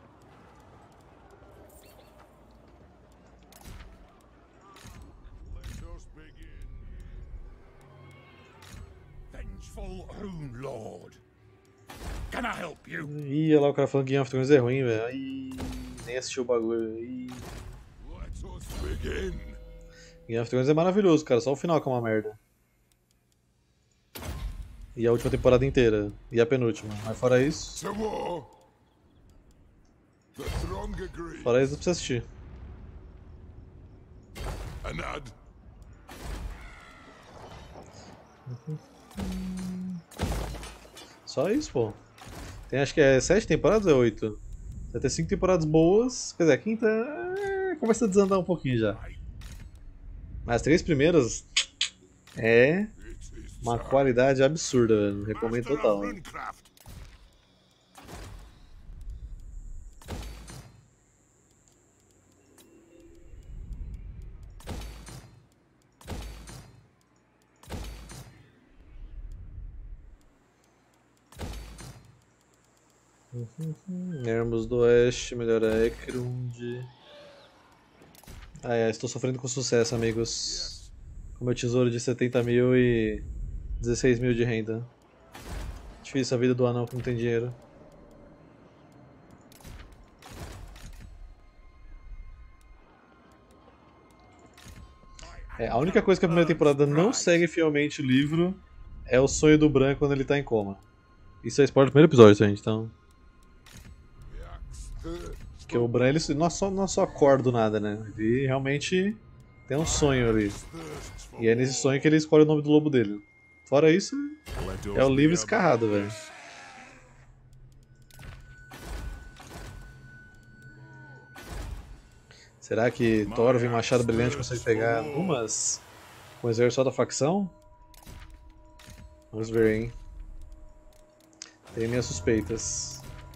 Let us begin. Vengeful Rune Lord. Can I help you? Ih, olha lá o cara falando que Game of Thrones é ruim, velho. Ih, nem assistiu o bagulho. Ih. Let us begin. Game of Thrones é maravilhoso, cara. Só o final que é uma merda. E a última temporada inteira. E a penúltima. Mas fora isso. To war. The throng agrees. Fora isso, não precisa assistir. Anad. Só isso, pô. Tem acho que é 7 temporadas ou é 8? Vai ter 5 temporadas boas. Quer dizer, a quinta. começa a desandar um pouquinho já. Mas as 3 primeiras é uma qualidade absurda, velho. Recomendo total. Velho. Ermos do Oeste, melhora Ekrund. Estou sofrendo com sucesso, amigos. Com meu tesouro de 70 mil e 16 mil de renda. Difícil a vida do anão que não tem dinheiro. A única coisa que a primeira temporada não segue fielmente o livro é o sonho do Bran quando ele tá em coma. Isso é spoiler do primeiro episódio, gente, então... Porque o Bran ele não só acorda do nada, né? Ele realmente tem um sonho ali. E é nesse sonho que ele escolhe o nome do lobo dele. Fora isso, é o livro escarrado, velho. Será que Thorvin Machado Brilhante consegue pegar umas com o exército só da facção? Vamos ver, hein? Tenho minhas suspeitas.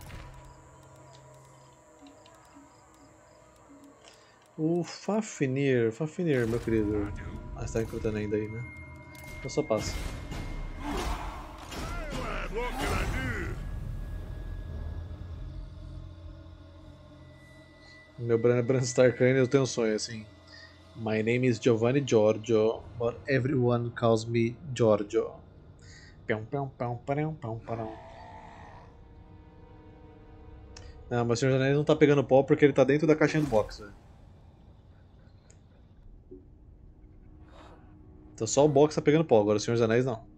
O Fafnir, meu querido. Ah, você tá recrutando ainda aí, né? Então só passa. Meu Bran é Bran Starkane, eu tenho um sonho assim. My name is Giovanni Giorgio, but everyone calls me Giorgio. Não, mas o Senhor dos Anéis não tá pegando pau porque ele tá dentro da caixinha do box, velho. Então só o box tá pegando pau, agora o Senhor dos Anéis não.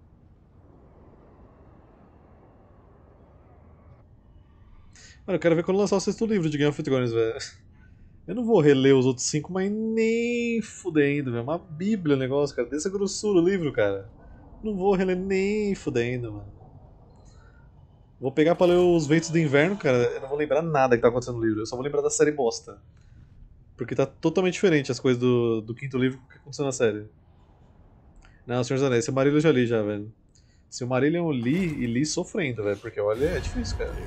Mano, eu quero ver quando lançar o 6º livro de Game of Thrones, velho. Eu não vou reler os outros 5, mas nem fudendo, velho. Uma bíblia o negócio, cara. Dessa grossura o livro, cara. Não vou reler nem fudendo, mano. Vou pegar pra ler os Ventos do Inverno, cara. Eu não vou lembrar nada que tá acontecendo no livro. Eu só vou lembrar da série bosta. Porque tá totalmente diferente as coisas do 5º livro que aconteceu na série. Não, Senhor dos Anéis, Silmarillion eu já li já, velho. Silmarillion eu li e li sofrendo, velho. Porque olha, é difícil, cara.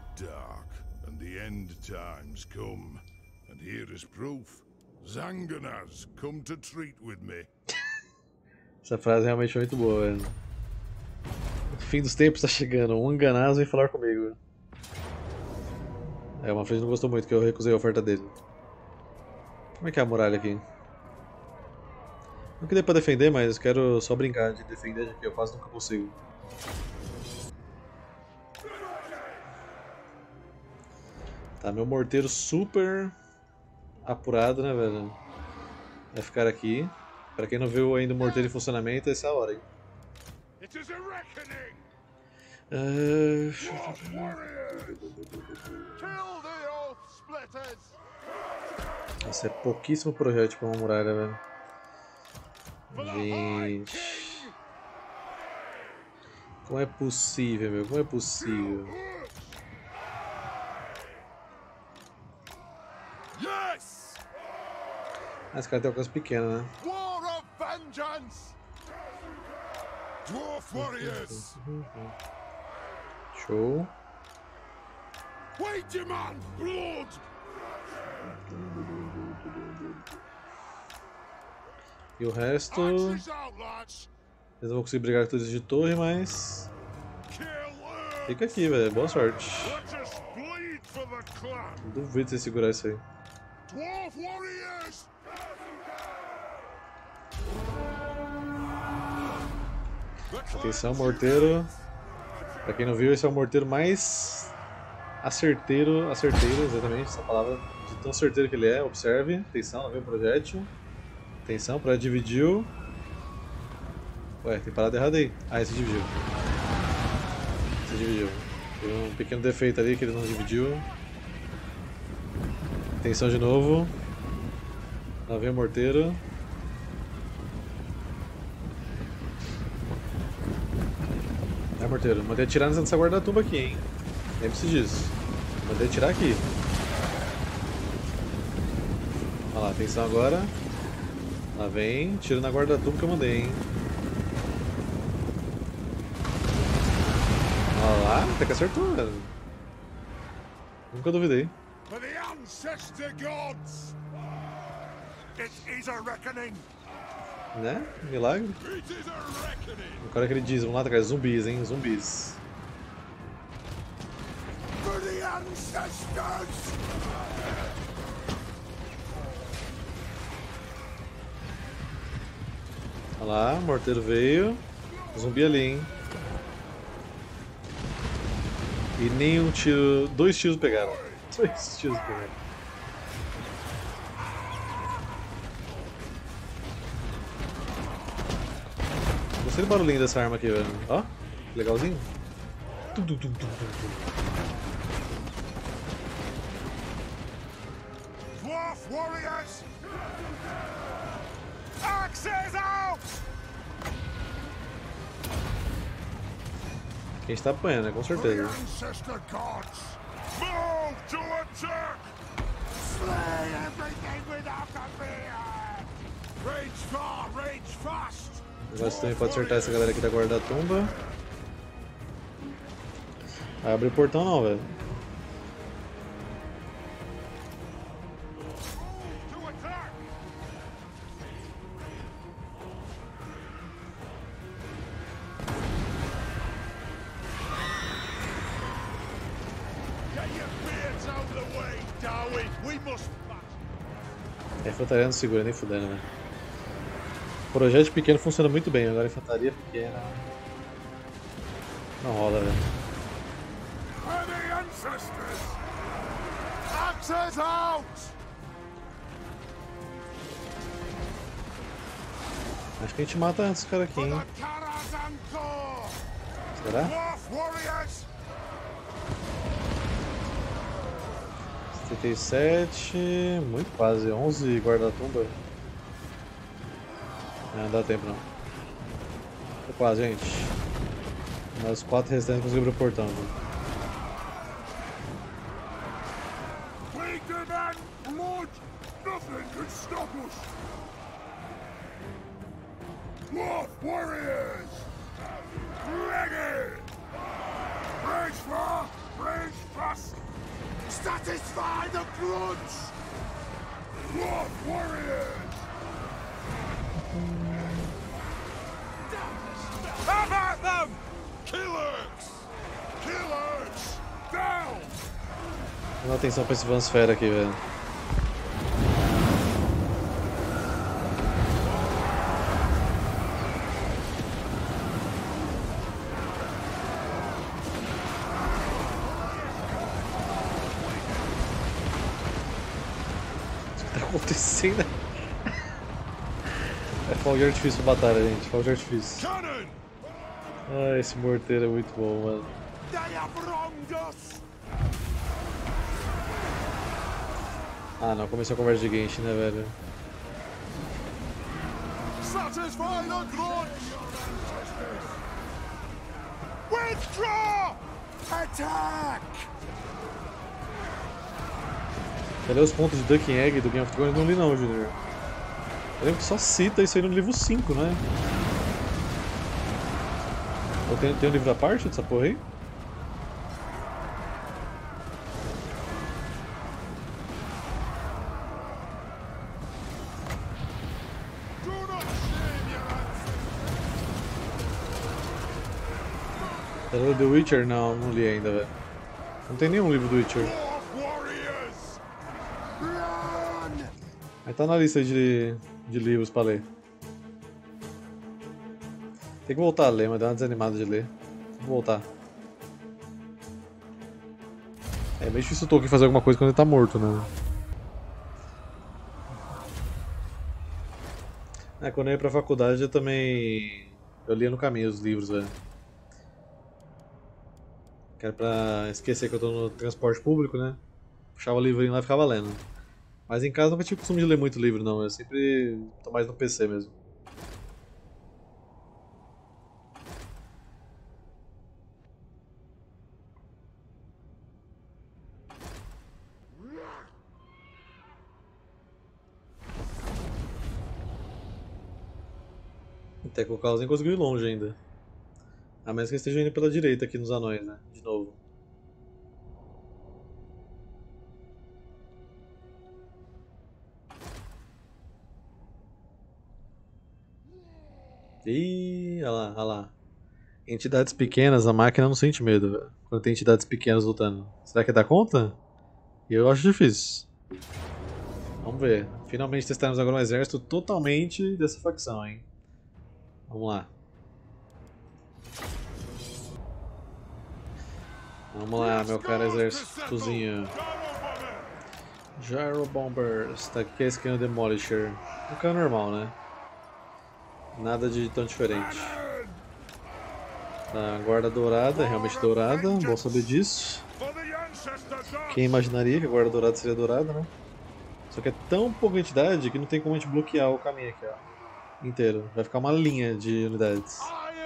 End times come, and here is proof. Zanganaz come to treat with me. Essa frase realmente foi muito boa, velho. O fim dos tempos tá chegando, um Anganaz vem falar comigo. É, uma frente não gostou muito que eu recusei a oferta dele. Como é que é a muralha aqui? Não que dê pra defender, mas quero só brincar de defender, já que eu quase nunca consigo. Tá, meu morteiro super apurado, né, velho? Vai ficar aqui. Pra quem não viu ainda o morteiro em funcionamento, essa é a hora, hein? Nossa, é pouquíssimo projétil pra uma muralha, velho. Gente... Como é possível, meu? Como é possível? Ah, esse cara tem uma coisa pequena, né? Show. E o resto... Eles não vão conseguir brigar com todos de torre, mas... Fica aqui, velho. Boa sorte. Duvido você segurar isso aí. Atenção, morteiro. Pra quem não viu, esse é o morteiro mais acerteiro, exatamente essa palavra, de tão certeiro que ele é. Observe, atenção, lá vem o projétil. Atenção, para dividiu. Ué, tem parada errada aí. Ah, esse dividiu. Esse dividiu. Tem um pequeno defeito ali que ele não dividiu. Atenção de novo. Lá vem o morteiro. É, morteiro, mandei atirar nessa guarda-tumba aqui, hein? Lembre-se disso. Mandei atirar aqui. Olha lá, atenção agora. Lá vem, tiro na guarda-tumba que eu mandei, hein. Olha lá, até que acertou, velho. Nunca duvidei. For the ancestor gods! It is a reckoning! Né? Milagre. It is a reckoning! Agora que ele diz, vamos lá atrás, zumbis, hein, zumbis. For the ancestors! Olha lá, o morteiro veio. Zumbi ali, hein. E nenhum tiro. 2 tiros pegaram. 2 tiros pegaram. Gostei do barulhinho dessa arma aqui, velho. Ó, que legalzinho. Tum, tum, tum, tum, tum, tum. Dwarf warriors! Axes out! Quem está apanhando, né? Com For the certeza. ancestor gods! Move to attack! Slay everything without a fear! Rage far, rage fast! O negócio também pode acertar essa galera aqui da guarda-tumba. Vai abrir o portão não, velho. To attack! Get your beards out of the way, Darwin! We must fight! A infantaria não segura nem fudendo, né? O projeto pequeno funciona muito bem, agora a infantaria pequena. Não rola, velho. For the ancestors! Axes out! Acho que a gente mata antes os caras aqui, For hein? the Karazhan-Kor! Será? Dwarf warriors! 77, muito quase, 11 guarda-tumba. Não dá tempo não. Tô quase, gente. Mas os 4 restantes conseguiram abrir o portão. Viu? We demand blood! Nothing can stop us! Dwarf warriors! Ready! Rage far, rage fast! Satisfy the grudge! Dwarf warriors! Have at them! Killers! Killers! Down! Vou dar atenção pra esse Vansfera aqui, velho. O que tá acontecendo? É fogo de artifício pra batalha, gente. Fogo de artifício. Cannon! Ah, esse morteiro é muito bom, mano. They have wronged us! Ah, não. Começou a conversa de Genshin, né, velho? Satisfy the grudge! Withdraw! Attack! Cadê os pontos de Ducking Egg do Game of Thrones? Não li não, Junior. Eu lembro que só cita isso aí no livro 5, né? Ou tem um livro à parte dessa porra aí? Do not shame your ancestors! Era The Witcher? Não, não li ainda, velho. Não tem nenhum livro do Witcher. Dwarf warriors! Run! Aí tá na lista de livros pra ler. Tem que voltar a ler, mas dá uma desanimada de ler. Tem que voltar. É meio difícil o Tolkien fazer alguma coisa quando ele tá morto, né? É, quando eu ia pra faculdade eu também. Eu lia no caminho os livros, velho. Que era pra esquecer que eu tô no transporte público, né? Puxava o livrinho lá e ficava lendo. Mas em casa eu nunca tive costume de ler muito livro, não. Eu sempre tô mais no PC mesmo. Até que o Caos nem conseguiu ir longe ainda. A menos que ele esteja indo pela direita aqui nos anões, né? De novo. Ih, olha lá, olha lá. Entidades pequenas, a máquina não sente medo, velho. Quando tem entidades pequenas lutando. Será que dá conta? Eu acho difícil. Vamos ver. Finalmente testaremos agora um exército totalmente dessa facção, hein? Vamos lá. Vamos lá, meu cara exércitozinho. Gyro Bombers. Tá aqui que é a skin do Demolisher. Um cara normal, né? Nada de tão diferente. Tá, guarda dourada, realmente dourada. Bom saber disso. Quem imaginaria que a guarda dourada seria dourada, né? Só que é tão pouca entidade que não tem como a gente bloquear o caminho aqui, ó. Inteiro. Vai ficar uma linha de unidades.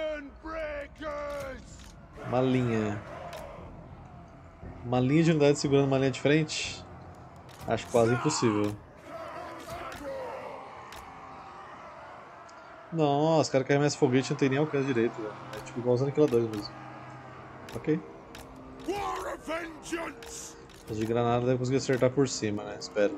Uma linha. Uma linha de unidades segurando uma linha de frente? Acho quase impossível. Nossa, os caras que arremessam foguete não tem nem alcance direito, velho. É tipo igual os aniquiladores mesmo. Ok. Os de granada devem conseguir acertar por cima, né? Espero.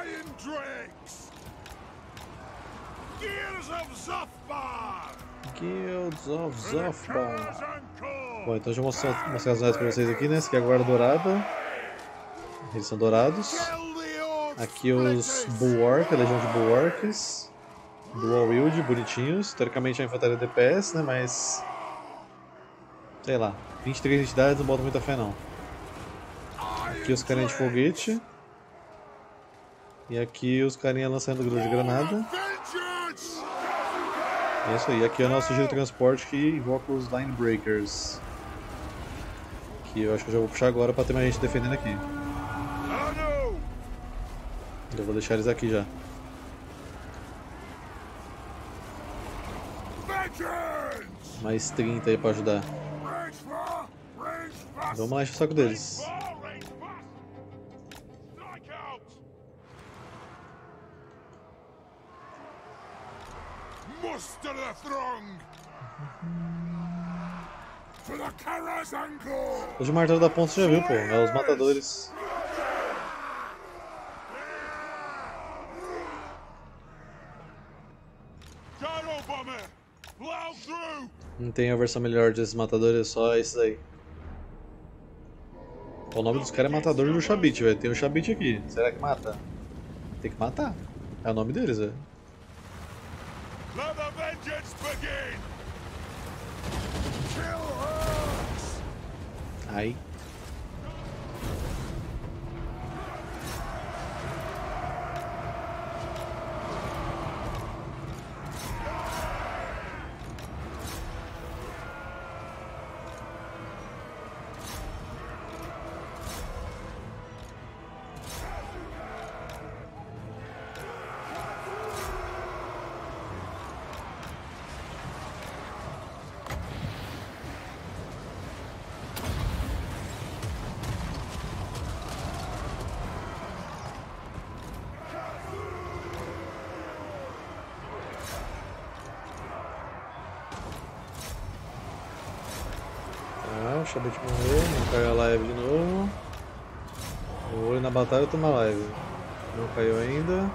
Guilds of Zothbar. Bom, então deixa eu mostrar as unidades pra vocês aqui, né? Esse aqui é a guarda dourada. Eles são dourados. Aqui os Bulwark, a legião de Bulwarks. Dual Wield, bonitinhos. Teoricamente é a infantaria DPS, né? Mas... sei lá. 23 entidades, não boto muita fé não. Aqui os carinha de foguete. E aqui os carinha lançando grão de granada. É isso aí. Aqui é o nosso giro de transporte que invoca os Linebreakers. Que eu acho que eu já vou puxar agora pra ter mais gente defendendo aqui. Eu vou deixar eles aqui já. Mais 30 aí pra ajudar. Vamos lá, encher o saco deles. Os de martelo da ponta você já viu, pô. É os matadores. Não tem a versão melhor desses matadores, é só esses aí. O nome dos caras é Matador do Shabit, velho. Tem o Shabit aqui. Será que mata? Tem que matar. É o nome deles, velho. Aí. O Shabit morreu, não caiu a live de novo. O olho na batalha toma live. Não caiu ainda.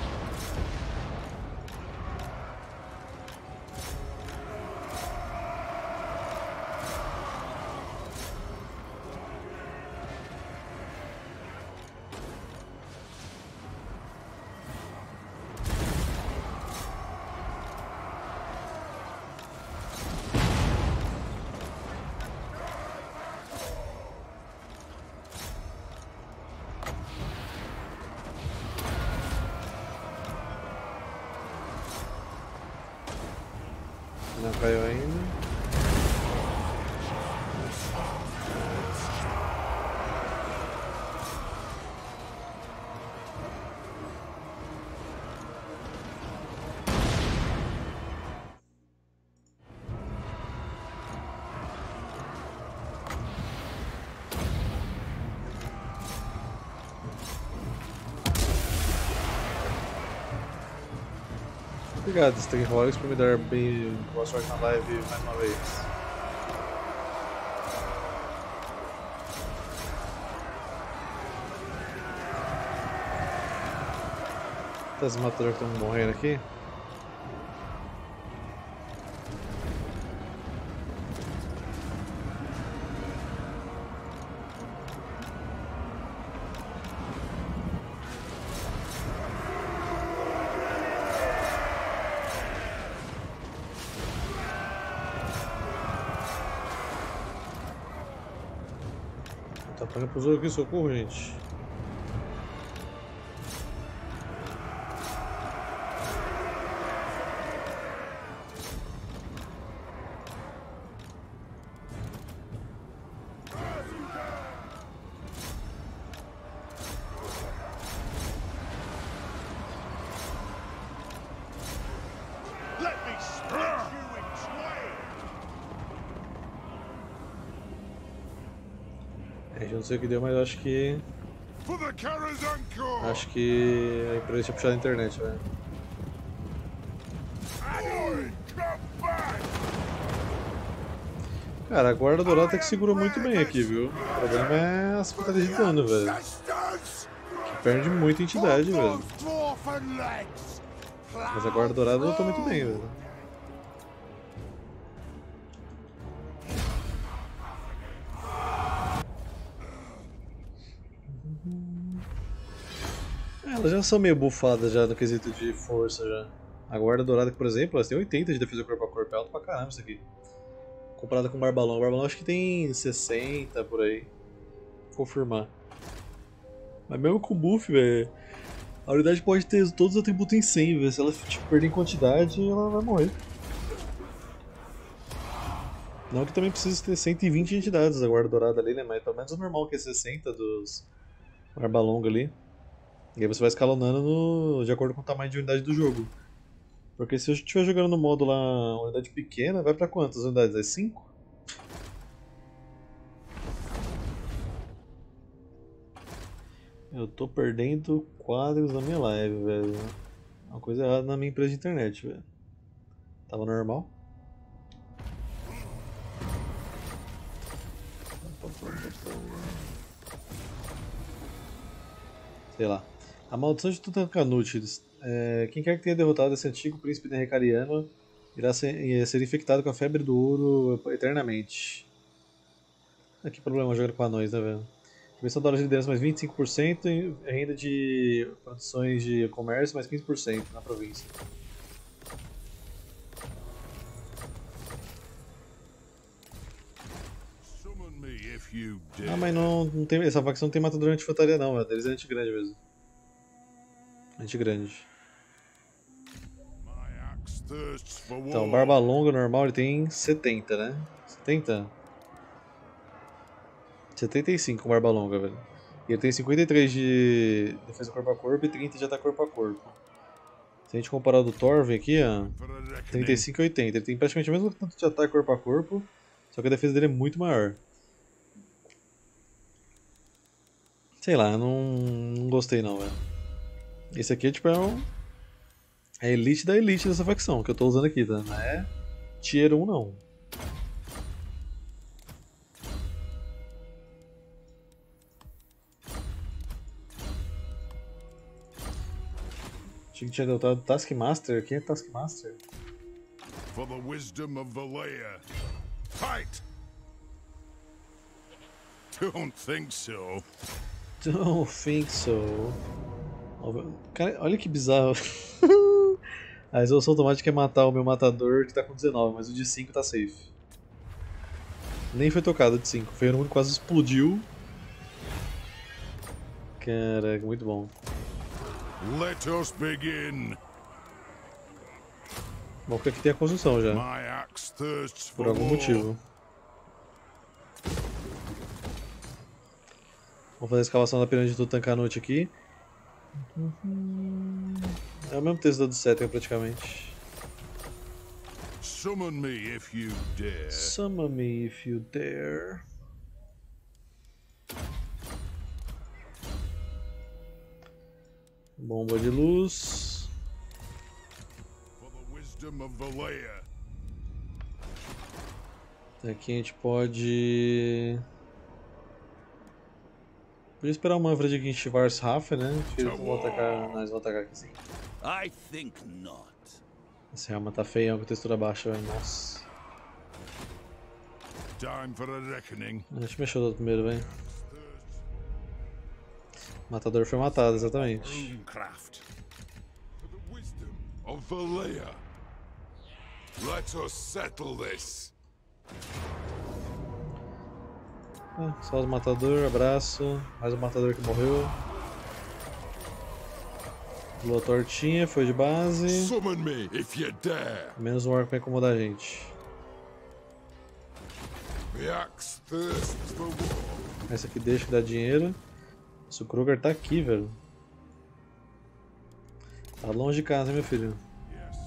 Não caiu ainda. Obrigado, Striholics, por me dar bem boa sorte na live mais uma vez. Os matadores que estão morrendo aqui. Tá apanhando pro Zoro aqui, socorro, gente. Let me split you in twain! Eu não sei o que deu, mas acho que. For the Karazhan Corps! Acho que a empresa tinha puxado a internet, velho. Boy, come back! Cara, a guarda dourada até que segurou muito bem aqui, viu? O problema é as portarias de dano, velho. Que perde muita entidade, velho. Mas a guarda dourada lutou muito bem, velho. Elas já são meio bufadas já no quesito de força já. A guarda dourada, por exemplo, elas têm 80 de defesa corpo a corpo, é alto pra caramba isso aqui. Comparada com o Barbalão. O Barbalão acho que tem 60 por aí. Vou confirmar. Mas mesmo com buff, velho, a unidade pode ter todos os atributos em 100, velho. Se ela tipo, perder em quantidade, ela vai morrer. Não que também precise ter 120 entidades da guarda dourada ali, né? Mas pelo menos o normal que é 60 dos Barbalonga ali. E aí você vai escalonando de acordo com o tamanho de unidade do jogo. Porque se eu estiver jogando no modo lá, unidade pequena, vai pra quantas unidades? É 5? Eu tô perdendo quadros na minha live, velho. Uma coisa errada na minha empresa de internet, velho. Tava normal? Sei lá. A maldição de Tutankhamun. Quem quer que tenha derrotado esse antigo príncipe Nerrecariano irá ser infectado com a febre do ouro eternamente. Que problema jogando com anões, né, velho? Dimensão da hora de liderança mais 25% e renda de produções de comércio mais 15% na província. Summon me if you dare. Ah, mas não tem, essa facção não tem matador de infantaria não, velho. Eles é anti-grande mesmo. Anti-grande. My axe thirsts for war. Então, barba longa normal ele tem 70, né? 70? 75 com barba longa, velho. E ele tem 53 de defesa corpo a corpo e 30 de ataque corpo a corpo. Se a gente comparar o do Thorvin aqui, ó, For a reckoning. 35 e 80. Ele tem praticamente o mesmo tanto de ataque corpo a corpo, só que a defesa dele é muito maior. Sei lá, eu não gostei não, velho. Esse aqui tipo, é a elite da elite dessa facção que eu tô usando aqui, tá? Não é tier 1 não. Achei que tinha derrotado Taskmaster. Quem é Taskmaster? For the wisdom of Valea. Fight! Don't think so. Don't think so. Cara, olha que bizarro. A resolução automática é matar o meu matador que tá com 19, mas o de 5 tá safe. Nem foi tocado o de 5, foi o único que quase explodiu. Caraca, muito bom. Let us begin. Bom que aqui tem a construção já, My axe thirsts por for algum war. motivo. Vamos fazer a escavação da pirâmide do Tutankhamun aqui. É o mesmo texto da do Setting praticamente. Summon me if you dare. Summon me if you dare. Bomba de luz. For the wisdom of Valea. Aqui a gente pode... Podia esperar o Manfred aqui em Schwarzhafen, né? Acho que eles vão atacar... Nós vamos atacar aqui sim. I think not. Essa arma tá feião com textura baixa, velho. Nossa. Time for a reckoning. A gente mexeu do primeiro, velho. O matador foi matado, exatamente. Runecraft. For the wisdom of Valea. Let us settle this. Só os matador, abraço. Mais um matador que morreu. Pulou a tortinha, foi de base. Summon me if you dare. Menos um orc pra incomodar a gente. The axe thirsts for war. Essa aqui deixa que dá dinheiro. Nossa, o Kruger tá aqui, velho. Tá longe de casa, hein, meu filho. Yes.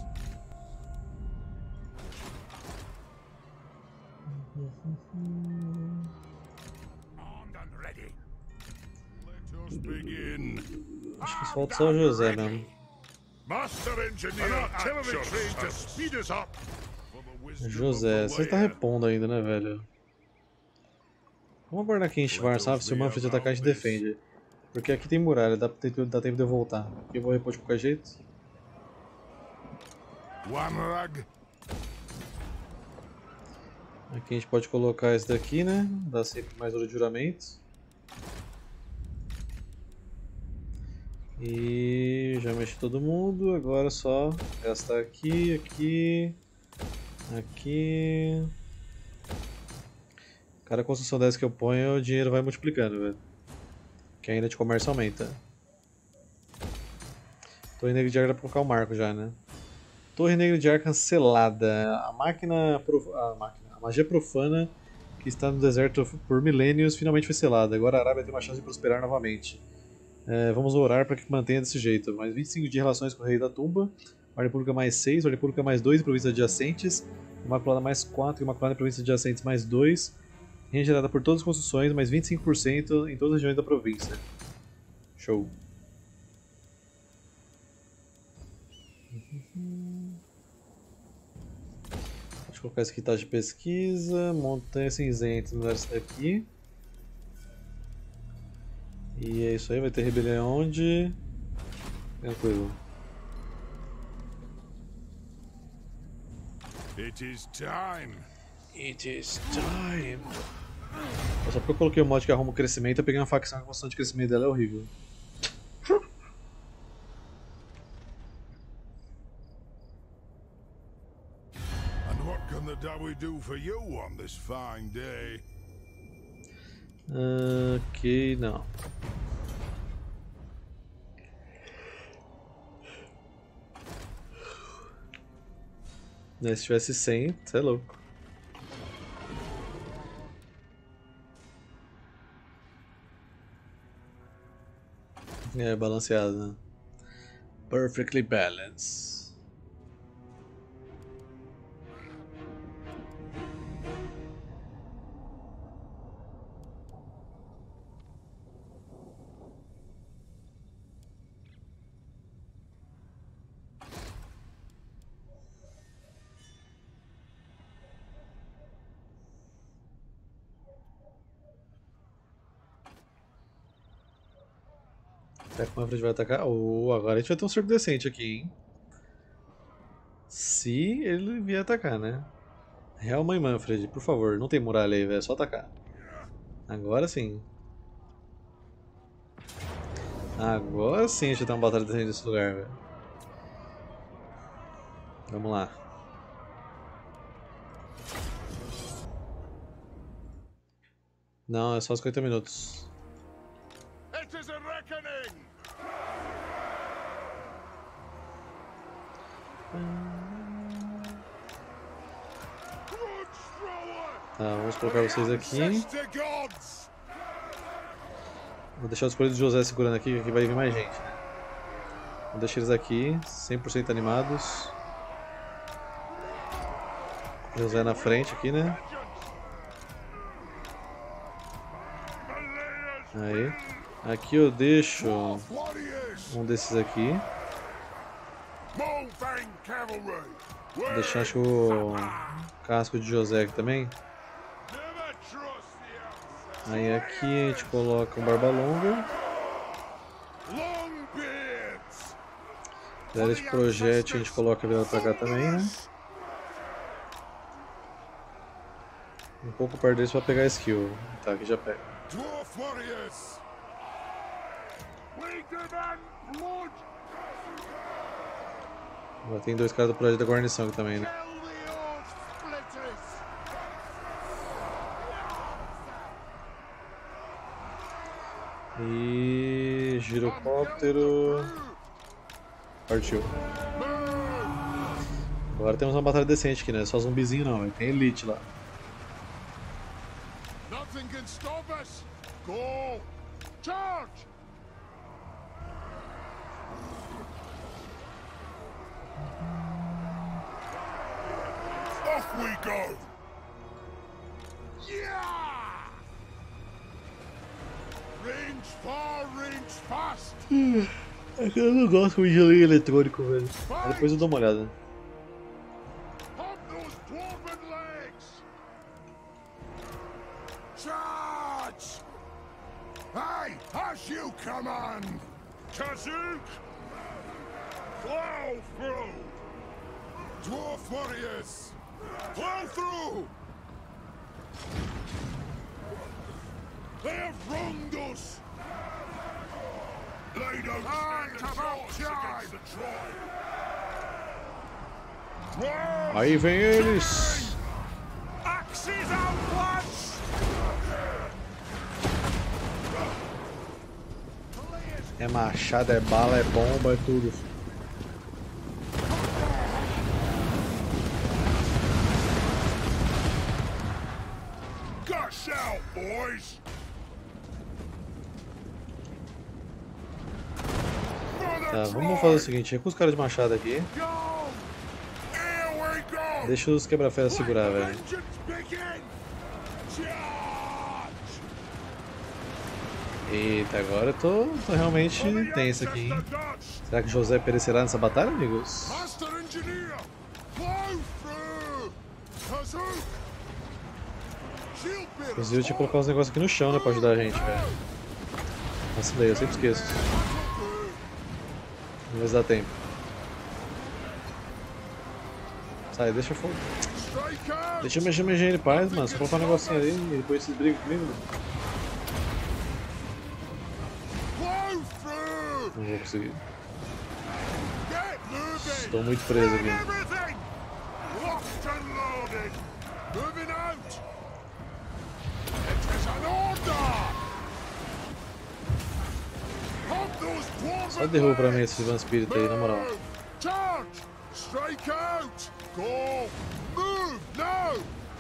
Armed and ready. Let us begin. Acho que falta só o José mesmo. Master engineer, artillery trained to speed us up. For the wisdom José, of você tá Valea. repondo ainda, né, velho? Vamos aguardar aqui em Schwarzhafen, se o Manfred atacar a gente defende. Porque aqui tem muralha, dá tempo de eu voltar. Aqui eu vou repor de qualquer jeito. Wanrag. Aqui a gente pode colocar esse daqui, né? Dá sempre mais ouro de juramento. E já mexi todo mundo, agora é só gastar aqui, aqui, aqui. Cada construção dessa que eu ponho, o dinheiro vai multiplicando, velho. Que ainda de comércio aumenta. Torre Negra de Ar dá pra colocar o marco já, né? Torre Negra de Ar cancelada. A magia profana que está no deserto por milênios finalmente foi selada. Agora a Arábia tem uma chance de prosperar novamente. Vamos orar para que mantenha desse jeito. Mais 25 de relações com o Rei da Tumba. Ordem Pública mais 6, Ordem Pública mais 2 em províncias adjacentes. Imaculada mais 4, Imaculada em províncias adjacentes mais 2. Regenerada por todas as construções, mais 25% em todas as regiões da província. Show. Deixa eu colocar esse aqui, taxa de pesquisa. Montanha cinzenta, melhor esse daqui. E é isso aí, vai ter rebelião onde? Tranquilo. It is time. It is time. Só porque eu coloquei o mod que arruma o crescimento, eu peguei uma facção que a função de crescimento dela é horrível. And what can the Dawi do for you on this fine day? Ok, não. Se tivesse 100, você é louco. É balanceado, né? Perfectly balanced. Será que o Manfred vai atacar? Agora a gente vai ter um cerco decente aqui, hein? Se ele vier atacar, né? Real Mãe Manfred, por favor, não tem muralha aí, velho, é só atacar. Agora sim. Agora sim a gente tá uma batalha decente nesse lugar, velho. Vamos lá. Não, é só 50 minutos. It is a reckoning. Tá, vamos colocar vocês aqui. Ancestor gods. Vou deixar os escolhidos de José segurando aqui, que aqui vai vir mais gente, né? Vou deixar eles aqui, 100% animados. José na frente aqui, né? Aí. Aqui eu deixo Warriors. um desses aqui. Mulfang Cavalry. Vou deixar acho, o casco de José aqui também. Never trust the outside. Aí aqui a gente coloca um barba longa. Longbeards. Daí de projétil a gente coloca virado pra cá também, né? Um pouco perto deles pra pegar skill. Tá, aqui já pega. Dwarf warriors. We demand blood. Agora tem dois caras do projeto da guarnição aqui também, né? Kill the old splitters. E girocóptero. Partiu. Agora temos uma batalha decente aqui, né? Só zumbizinho não, tem elite lá. Nothing can stop us. Go. Charge. Off we go. Yeah. Range far, range fast. Eu não gosto muito de linha eletrônico, velho. Mas depois eu dou uma olhada. Hop those dwarven legs. Charge. Hey, as you command. Kazook. Plow through. Dwarf warriors. Plow through. They have wronged us. They don't stand a chance against the tribe. Aí vem eles! Axes out once. É machado, é bala, é bomba, é tudo. Gush out, boys. Tá, vamos fazer o seguinte, recusa os caras de machado aqui. Go. Here we go. Deixa os quebra-ferro segurar, velho. Engines begin. Charge. Eita, agora eu tô realmente tenso aqui, hein? Será que José perecerá nessa batalha, amigos? Master engineer. Blow through. Kazook. Shield bearers. Inclusive eu tinha que colocar uns negócios aqui no chão, né, pra ajudar a gente, velho. Vacilei, eu sempre esqueço. Mas dá tempo. Sai, deixa fogo. Strike out. Deixa eu mexer minha higiene em paz, mano. Só colocar um negocinho ali e depois vocês brigam comigo. Blow through. Não vou conseguir. Get moving. Estou muito preso aqui. Everything. Locked and loaded. Moving out. It is an order. Hop those dwarven Só derruba pra mim legs. esse vampiro aí, na moral. Move. Charge. Strike out. Go. Move now.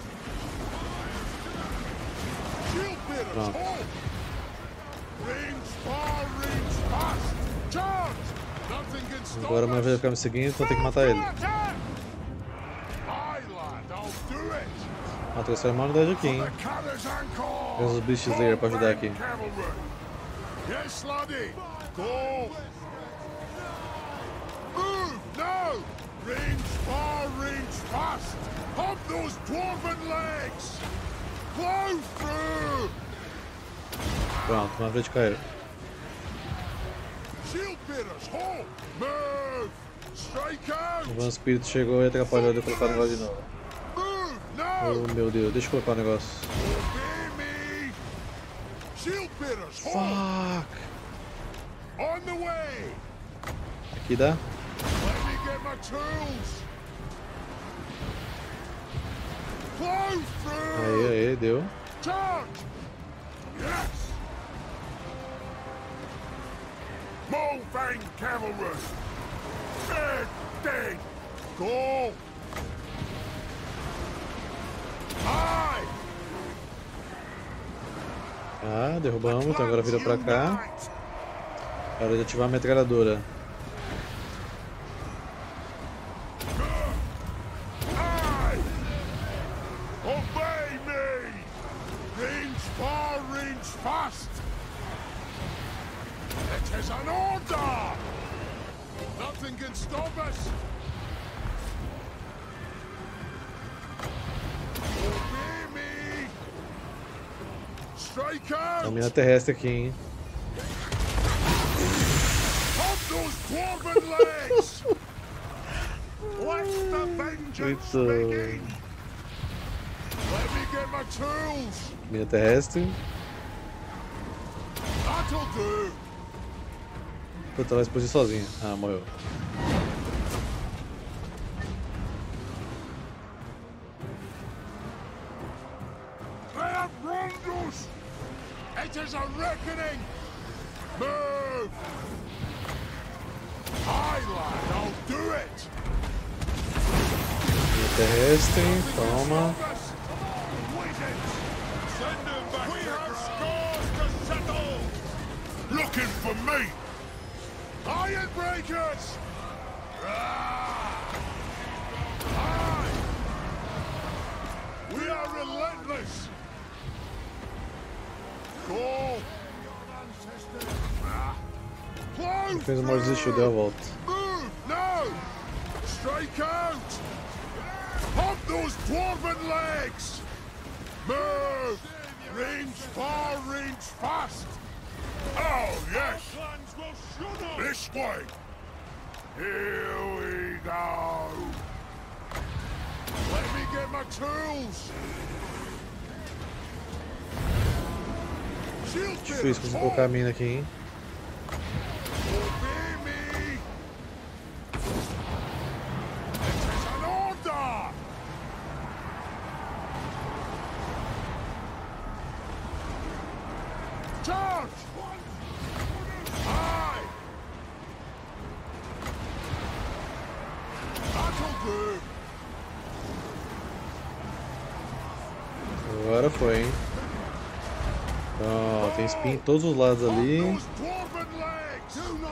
Shield bearers. Pronto. Hold. Range far, range fast. Charge. Nothing can stop Agora uma us. vez vai ficar me seguindo, então tem que matar ele. Attack. Aye, lad, I'll do it. Matou esse armadilha aqui, hein? The Canners Anchor. Tem uns Beast Slayer pra ajudar aqui. Cavalry. Yes, laddie. Go. Move now. Range far, range fast. Hop those dwarven legs. Plow through. Pronto, uma vez de cair. Shield bearers, hold. Move. Strike out. O vampiro chegou e atrapalhou de eu colocar o negócio de novo. Move now. Oh meu Deus, deixa eu colocar o negócio. Obey me. Shield bearers, hold. Fuck! On the way. Aqui dá? Let me get my tools. Plow through. Aí, deu. Charge. Yes. Mulfang Cavalry. Dead. Go. Aye. Ah, derrubamos, então agora vira pra cá. Hora de ativar a metralhadora. Aye. Obey me. Range far, range fast. It is an order. Nothing Nothing can stop us. Obey me. Strike out. A mina terrestre aqui, hein? Pop those dwarven legs. Let the vengeance begin. Let me get my tools. Mina terrestre. That'll do. Puta, ela vai explodir sozinha. Ah, morreu. They have wronged us. It is a reckoning. Move. Aye, lad, I'll do it. Mina terrestre, toma. We have scores to settle. Looking for me. Iron breakers. Aye. We are relentless. Go. Close. Fez uma desistiu, deu a volta. Move! No! Strike out! Pop those dwarven legs! Move! Range far, range fast! Oh, yes! This way! Here we go! Let me get my tools! Shield Difícil conseguir colocar a mina aqui, hein? Obey me! It is an order! Charge! Aye! That'll do! Agora foi, hein? Ó, tem espinho em todos os lados ali. Those dwarven legs! Do not...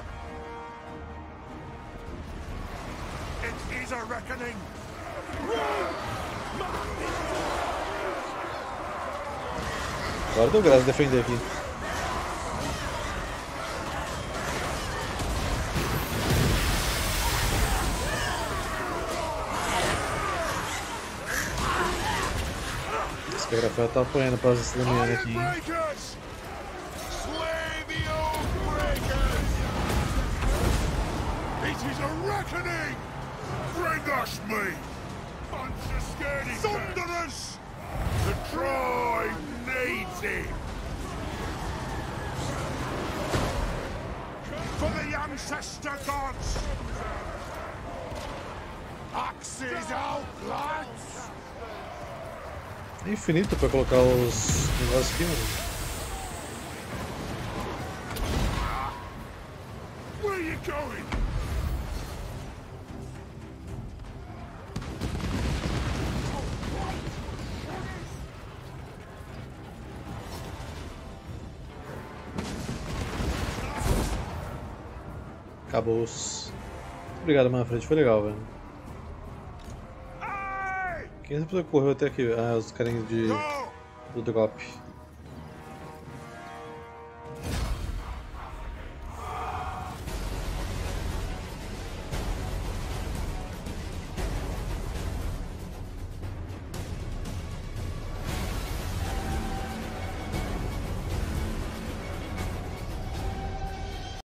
It is a reckoning! Agora deu graça de defender aqui. Esse Rafael tá apanhando para essa Damiana aqui, hein? Breakers! Slay the old breakers! It is a reckoning! Bring us me! Bunch of scaredy thunderers! The tribe needs him! For the ancestor gods! Axes out, lads! É infinito pra colocar os negócios aqui, mano. Where are you going? Acabou. Obrigado, Manfred. Foi legal, velho. Aye! Quem essa pessoa correu até aqui? Ah, os carinhos Go! do drop.